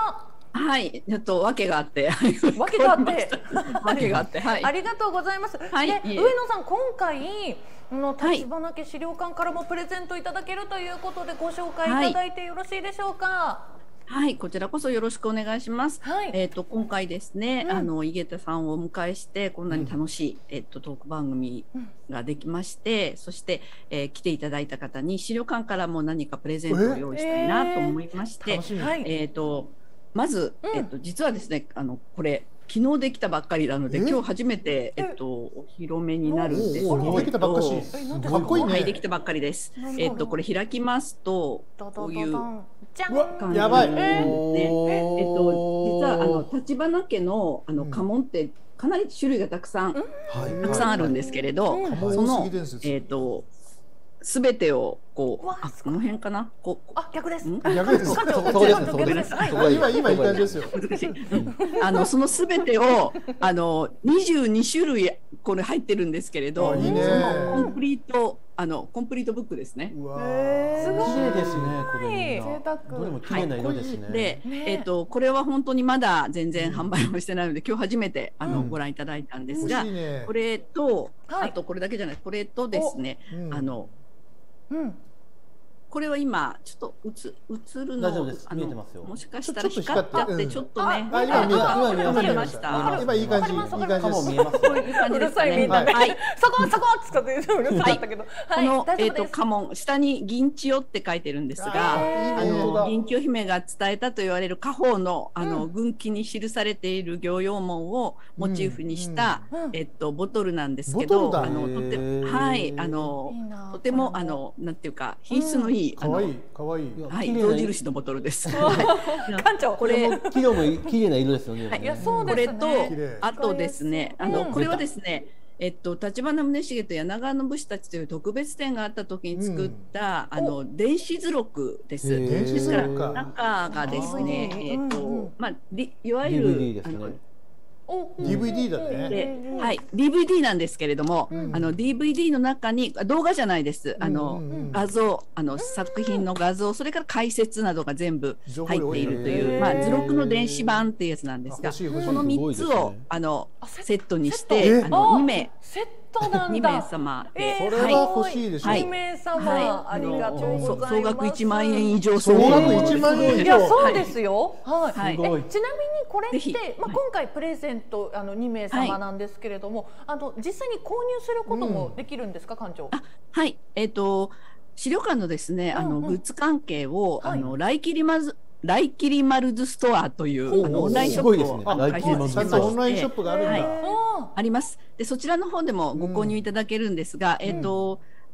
はい、ちょっと訳があって、 訳があって、 訳があって、はい。 ありがとうございます。 はい。 で、上野さん今回。の立花家資料館からもプレゼントいただけるということでご紹介いただいてよろしいでしょうか。 はい、こちらこそよろしくお願いします。はい、えっと今回ですね、うん、あの井桁さんをお迎えしてこんなに楽しい、うん、えっとトーク番組ができまして、うん、そして、えー、来ていただいた方に資料館からも何かプレゼントを用意したいなと思いまして、えー、えっとまず、うん、えっと実はですね、あのこれ。昨日できたばっかりなので今日初めてえっとお披露目になるんですけど、 できたばっかし、かっこいいね。 はい、できたばっかりです。えっとこれ開きますとこういう感じ。やばい。 ね、えっと実はあの立花家のあの家紋ってかなり種類がたくさんたくさんあるんですけれど、そのえっとすべてをこう、あ、この辺かな、こう、 あ、逆です。 逆です。 そうです。そうです。 今、今いい感じですよ。 難しい。あの、そのすべてを、あの、にじゅうにしゅるい、これ入ってるんですけれど。そのコンプリート、あの、コンプリートブックですね。 すごい。 綺麗ですね。これ。 贅沢。 どれも綺麗な色ですね。 で、えっと、これは本当にまだ全然販売もしてないので、今日初めて、あの、ご覧いただいたんですが。これと、あと、これだけじゃない、これとですね、あの。うん、これは今ちょっと映映るの見えてますよ。 もしかしたら光っちゃってちょっとね、 今見えました。 今いい感じ、いい感じです。 見えます。 こういう感じですね。はい。 そこそこっつってうるさかったけど、 このえっと家紋下に銀千代って書いてるんですが、あの銀千代姫が伝えたと言われる家宝のあの軍旗に記されている御用紋をモチーフにしたえっとボトルなんですけど、あのとてはいあのとてもあのなんていうか品質のいい可愛い可愛いはい象印のボトルです。 館長これ色も綺麗な色ですよね。 いやそうこれですね。 とあとですねあのこれはですねえっと立花宗茂と柳川の武士たちという特別展があった時に作ったあの電子図録です。ですから中がですねえっとまあいわゆるあのディーブイディー だね。 はい、ディーブイディー なんですけれども、うん、あの ディーブイディー の中に動画じゃないです。あの、うんうん、画像、あの作品の画像、それから解説などが全部入っているという、まあ図録の電子版っていうやつなんですが、このみっつを、ね、あのセットにして、あのにめい。 セットなんだ。 にめい様で、それは欲しいでしょ。 にめい様、ありがとうございます。 総額いちまんえん以上。 総額いちまんえん以上。 いやそうですよ。はい。 はい、 ちなみにこれってまあ今回プレゼントあのにめい様なんですけれども、あの実際に購入することもできるんですか、館長？ あ、はい。えっと資料館のですね、あのグッズ関係をあの来切りまずライキリマルズストアというあのオンラインショップを開設しまして、 オンラインショップがあるんだ。 あります。でそちらの方でもご購入いただけるんですが、えっと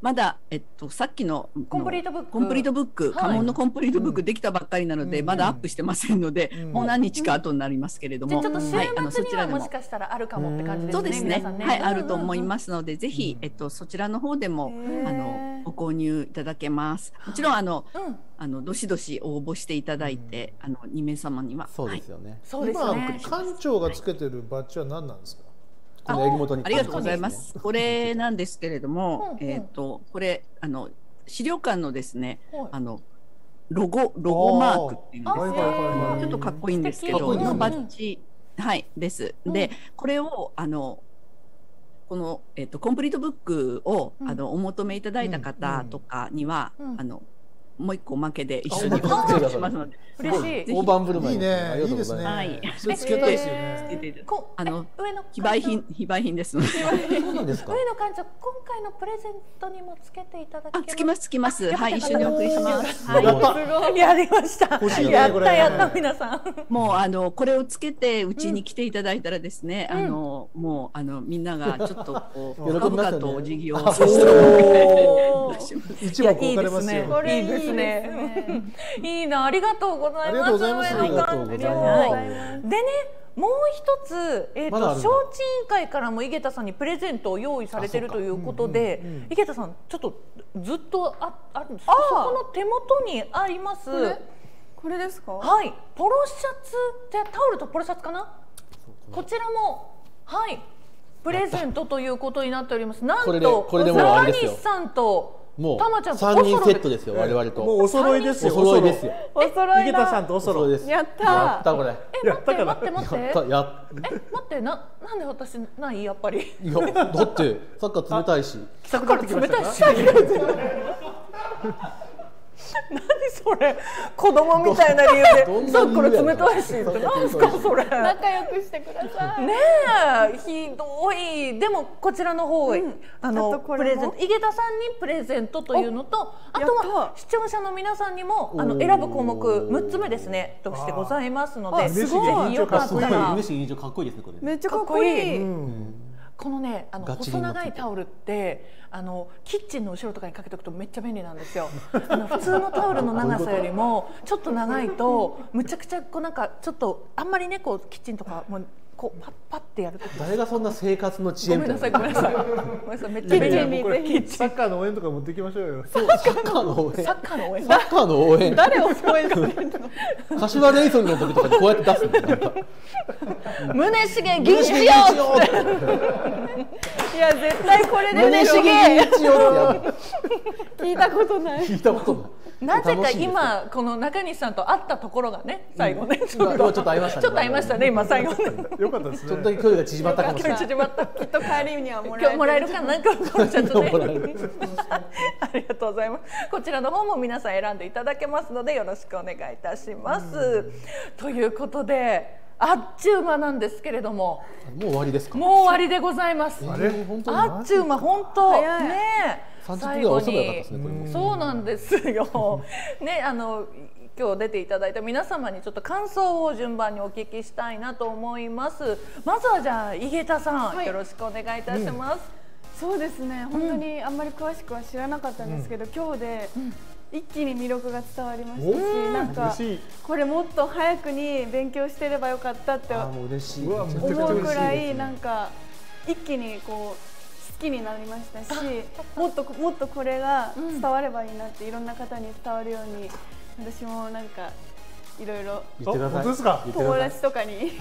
まだ、えっと、さっきのコンプリートブック、 コンプリートブック、家紋のコンプリートブックできたばっかりなので、まだアップしてませんので、もう何日か後になりますけれども、 ちょっと週末にはもしかしたらあるかもって感じですね。 そうですね。はい、あると思いますので、ぜひ、えっと、そちらの方でも、あの、ご購入いただけます。もちろん、あの、あの、どしどし応募していただいて、あの、にめいさまには。 そうですよね。 そうですね。 今、館長がつけてるバッジは何なんですか。 あ, ありがとうございます。これなんですけれども、えっとこれあの資料館のですね、あのロゴロゴマークっていうんですか、ちょっとかっこいいんですけど、のバッジはいです。で、これをあのこのえっとコンプリートブックをあのお求めいただいた方とかにはあのもう一個おまけで一緒にお付けしますので、 嬉しい。 大盤振る舞いいいね、いいですね。 はい。 それつけたいですよね。 あの非売品非売品ですので。 そうなんですか。 上野館長、今回のプレゼントにもつけていただけます。 あ、つきますつきます。はい、一緒にお送りします。 はい。やりました。やったやった皆さん。 もうあのこれをつけてうちに来ていただいたらですね、あのもうあのみんながちょっとこう深々とお辞儀をさせてもらって。 一目置かれますよ。 これいいですね。いいな、ありがとうございます。 ありがとうございます。ありがとうございます。 でね、もう一つ、えっと、招致委員会からも井桁さんにプレゼントを用意されているということで、井桁さん、ちょっとずっとあ、あるんです。そこの手元にあります。 これですか。 はい、ポロシャツ、じゃ、タオルとポロシャツかな。こちらも、はい、プレゼントということになっております。なんと、中西さんと。 もう三人セットですよ、我々と。 もうお揃いですよ。 お揃いですよ。 お揃い。 井桁さんとお揃いです。 やったやったこれ。 え、待って待って待って。 やったや。 え、待って、な、なんで私ないやっぱり。 いや、だってサッカー冷たいし。 サッカー冷たいし。何それ、子供みたいな理由でさっきから冷たいしって何ですかそれ。 仲良くしてください。 ねえ、ひどい。でもこちらの方、あのプレゼント、井桁さんにプレゼントというのと、あとは視聴者の皆さんにもあの選ぶ項目むっつめですねとしてございますので、ぜひよかったら。 嬉しい印象かっこいいですねこれ。 めっちゃかっこいい。 このね、あの細長いタオルってあのキッチンの後ろとかにかけておくとめっちゃ便利なんですよ。あの普通のタオルの長さよりもちょっと長いとむちゃくちゃこうなんかちょっとあんまりねこうキッチンとかもこうパッパッってやるとき。 誰がそんな生活の知恵みたいな。ごめんなさいごめんなさい。ごめんなさいめっちゃ便利。 これサッカーの応援とか持っていきましょうよ。 サッカーの応援。 サッカーの応援。 サッカーの応援。 誰を応援してるの。 柏レイソンの時とかにこうやって出すの。 宗重銀次よ。 いや絶対これで宗重聞いたことない。 聞いたことない。 なぜか今この中西さんと会ったところがね最後ねちょっと会いましたね。 ちょっと会いましたね今最後ね。 よかったですね。 ちょっとだけ距離が縮まったかもしれない。 縮まった。 きっと帰りにはもらえる。 今日もらえるかな。今日このシャツね。ありがとうございます。こちらの方も皆さん選んでいただけますのでよろしくお願いいたします。ということで。あっちゅう間なんですけれども、 もう終わりですか。 もう終わりでございます。あっちゅう間本当ね。 最後にそうなんですよ。ね、あの今日出ていただいた皆様にちょっと感想を順番にお聞きしたいなと思います。まずはじゃあ井桁さん、よろしくお願いいたします。 そうですね。本当にあんまり詳しくは知らなかったんですけど、今日で。一気に魅力が伝わりましたし、なんかこれもっと早くに勉強してればよかったって思うくらいなんか一気にこう好きになりましたし、もっともっとこれが伝わればいいなっていろんな方に伝わるように私もなんかいろいろ友達とかに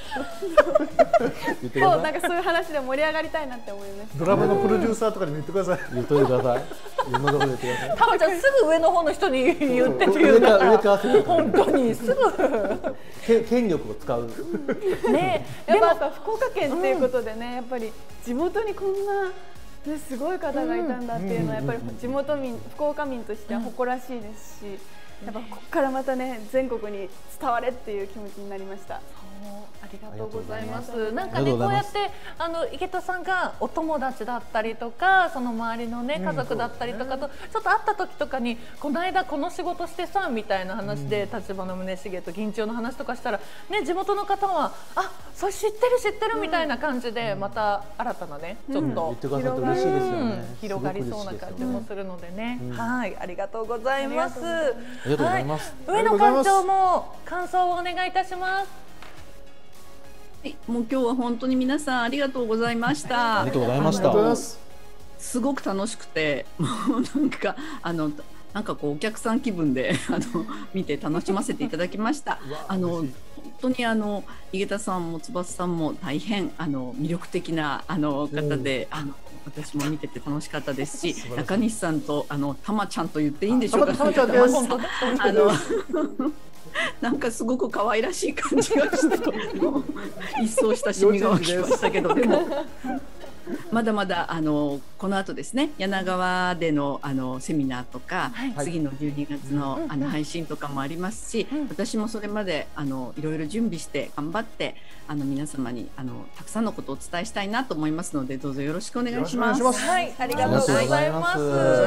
そうなんかそういう話で盛り上がりたいなって思いました。 ドラマのプロデューサーとかにも言ってください。 言っといてください。いろんなところで言ってください。 たまちゃんすぐ上の方の人に言ってっていうから本当にすぐ権力を使う。 ね、やっぱ福岡県っていうことでね、やっぱり地元にこんなねすごい方がいたんだっていうのはやっぱり地元民福岡民としては誇らしいですし。やっぱここからまたね全国に伝われっていう気持ちになりました。 ありがとうございます。なんかね、こうやってあの池田さんがお友達だったりとか、その周りのね家族だったりとかとちょっと会った時とかに、この間この仕事してさみたいな話で立花宗茂と銀千代の話とかしたらね、地元の方はあ、それ知ってる知ってるみたいな感じで、また新たなねちょっと広がりそうな感じもするのでね。はい、ありがとうございます。 ありがとうございます。 上野館長も感想をお願いいたします。 はい、もう今日は本当に皆さんありがとうございました。 ありがとうございました。 すごく楽しくて、もうなんかあのなんかこうお客さん気分であの見て楽しませていただきました。あの本当にあの井桁さんも翼さんも大変あの魅力的なあの方で、あの私も見てて楽しかったですし、中西さんとあのたまちゃんと言っていいんでしょうか。 たまちゃんです。 あのなんかすごく可愛らしい感じがして一層親しみが湧きましたけど、でもまだまだあのこの後ですね、柳川でのあのセミナーとか、はい、次のじゅうにがつの、あの配信とかもありますし、うん、私もそれまであのいろいろ準備して頑張ってあの皆様にあのたくさんのことをお伝えしたいなと思いますので、どうぞよろしくお願いします。 はい、ありがとうございます。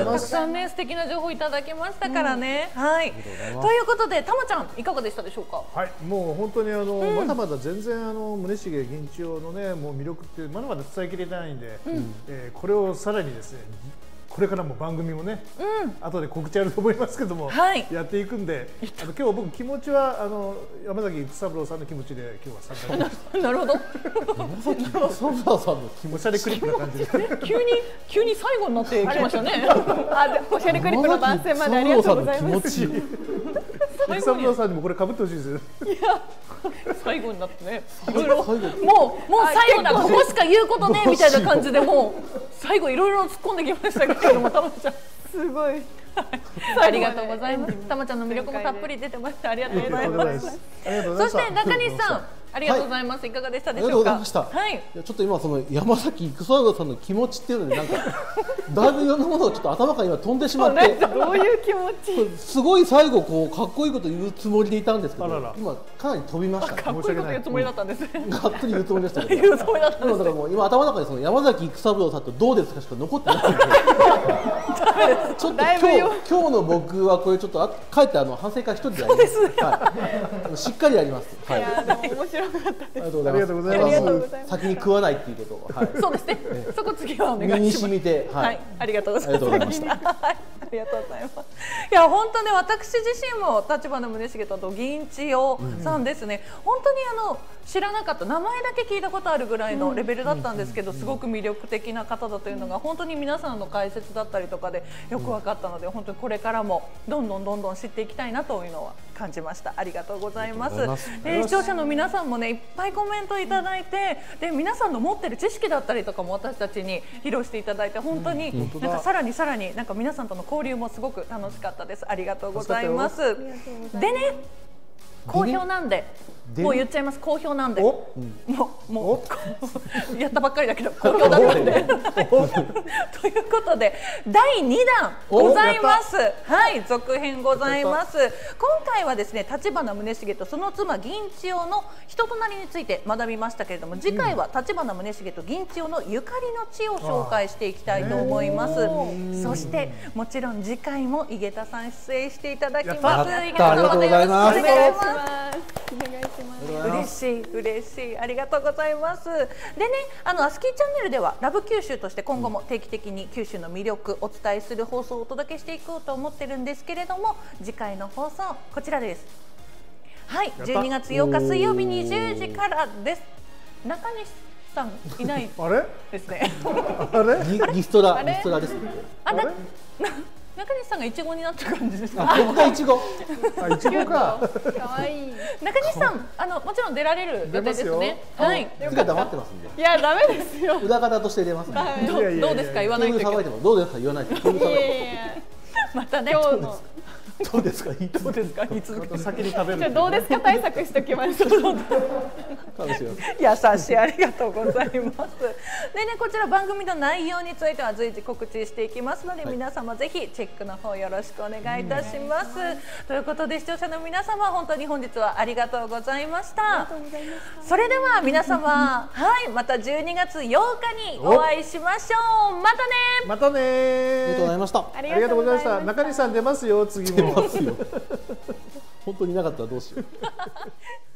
たくさんね素敵な情報いただきましたからね。うん、はい。ということでたまちゃんいかがでしたでしょうか。 はい、もう本当にあの、うん、まだまだ全然あの宗茂銀千代のねもう魅力ってまだまだ伝えきれないんで、うん、えー、これをさらにですね。これからも番組もね、うん、後で告知あると思いますけども、はい、やっていくんで、あの今日僕気持ちはあの山崎育三郎さんの気持ちで今日は参加しました。 なるほど。 山崎育三郎さんの気持ちおしゃれクリップな感じで。 急に急に最後になってきましたね。 あ、でおしゃれクリップの番宣までありがとうございます。 育三郎さんにもこれ被ってほしいですよ。 いや、最後になってね。いろいろもうもう最後だ、ここしか言うことねみたいな感じでもう最後いろいろ突っ込んできましたけども、たまちゃん。 すごい。 ありがとうございます。たまちゃんの魅力もたっぷり出てました。ありがとうございます。そして中西さん、ありがとうございます。いかがでしたでしょうか。 ありがとうございました。はい。ちょっと今その山崎育三郎さんの気持ちっていうのでなんかだいぶいろんなものがちょっと頭から今飛んでしまって、 どういう気持ち？ すごい最後こうかっこいいこと言うつもりでいたんですけど、今かなり飛びました。 かっこいいこと言うつもりだったんです。 がっつり言うつもりでしたけど。 言うつもりだったんです。 だからもう今頭の中にその山崎育三郎さんとどうですかしか残ってないんで。ちょっと今日今日の僕はこれちょっと帰ってあの反省会一人でやります。はい。しっかりやります。はい。 いやでも面白かったです。 ありがとうございます。 先に食わないっていうことを。はい。 そうですね。そこ次はお願いします。 身に染みて。 はい。ありがとうございます。 ありがとうございました。 ありがとうございます。いや本当ね、私自身も立花宗茂と銀千代さんですね。本当にあの知らなかった名前だけ聞いたことあるぐらいのレベルだったんですけど、すごく魅力的な方だというのが本当に皆さんの解説だったりとかでよく分かったので、本当にこれからもどんどんどんどん知っていきたいなというのは感じました。ありがとうございます。で視聴者の皆さんもねいっぱいコメントいただいて、で皆さんの持ってる知識だったりとかも私たちに披露していただいて、本当になんかさらにさらになんか皆さんとの交流もすごく楽しかったです。ありがとうございます。でね、好評なんで。もう言っちゃいます。好評なんで。もうもうやったばっかりだけど好評だったんで。ということでだいにだんございます。はい、続編ございます。今回はですね、立花宗茂とその妻銀千代の人となりについて学びましたけれども、次回は立花宗茂と銀千代のゆかりの地を紹介していきたいと思います。そしてもちろん次回も井桁さん出演していただきます。井桁さんまたよろしくお願いします。 お願いします。 嬉しい嬉しい、ありがとうございます。でね、あのアスキーチャンネルではラブ九州として今後も定期的に九州の魅力お伝えする放送をお届けしていこうと思ってるんですけれども、次回の放送こちらです。はい、じゅうにがつようか水曜日にじゅうじからです。中西さんいないあれですね。 あれリストラリストラですね。 あれ中西さんがイチゴになった感じですか。 僕がイチゴ。 あ、イチゴか。 可愛い。 中西さん、あのもちろん出られる予定ですね。はい。 次は黙ってますんで。 いやダメですよ。 裏方として出ますんで。 どうどうですか言わないと。 どうですか言わないと。 いやいやまたね。今日のどうですか、いいどうですか、言い続けて先に食べる。 じゃあどうですか、対策しておきましょう。 優しい、ありがとうございます。でね、こちら番組の内容については随時告知していきますので、はい、皆様ぜひチェックの方よろしくお願いいたします。ということで視聴者の皆様、本当に本日はありがとうございました。それでは皆様、はい、またじゅうにがつようかにお会いしましょう。またね。 またね。 ありがとうございました。 ありがとうございました。 中西さん出ますよ、次も。 出ますよ。本当になかったらどうしよう。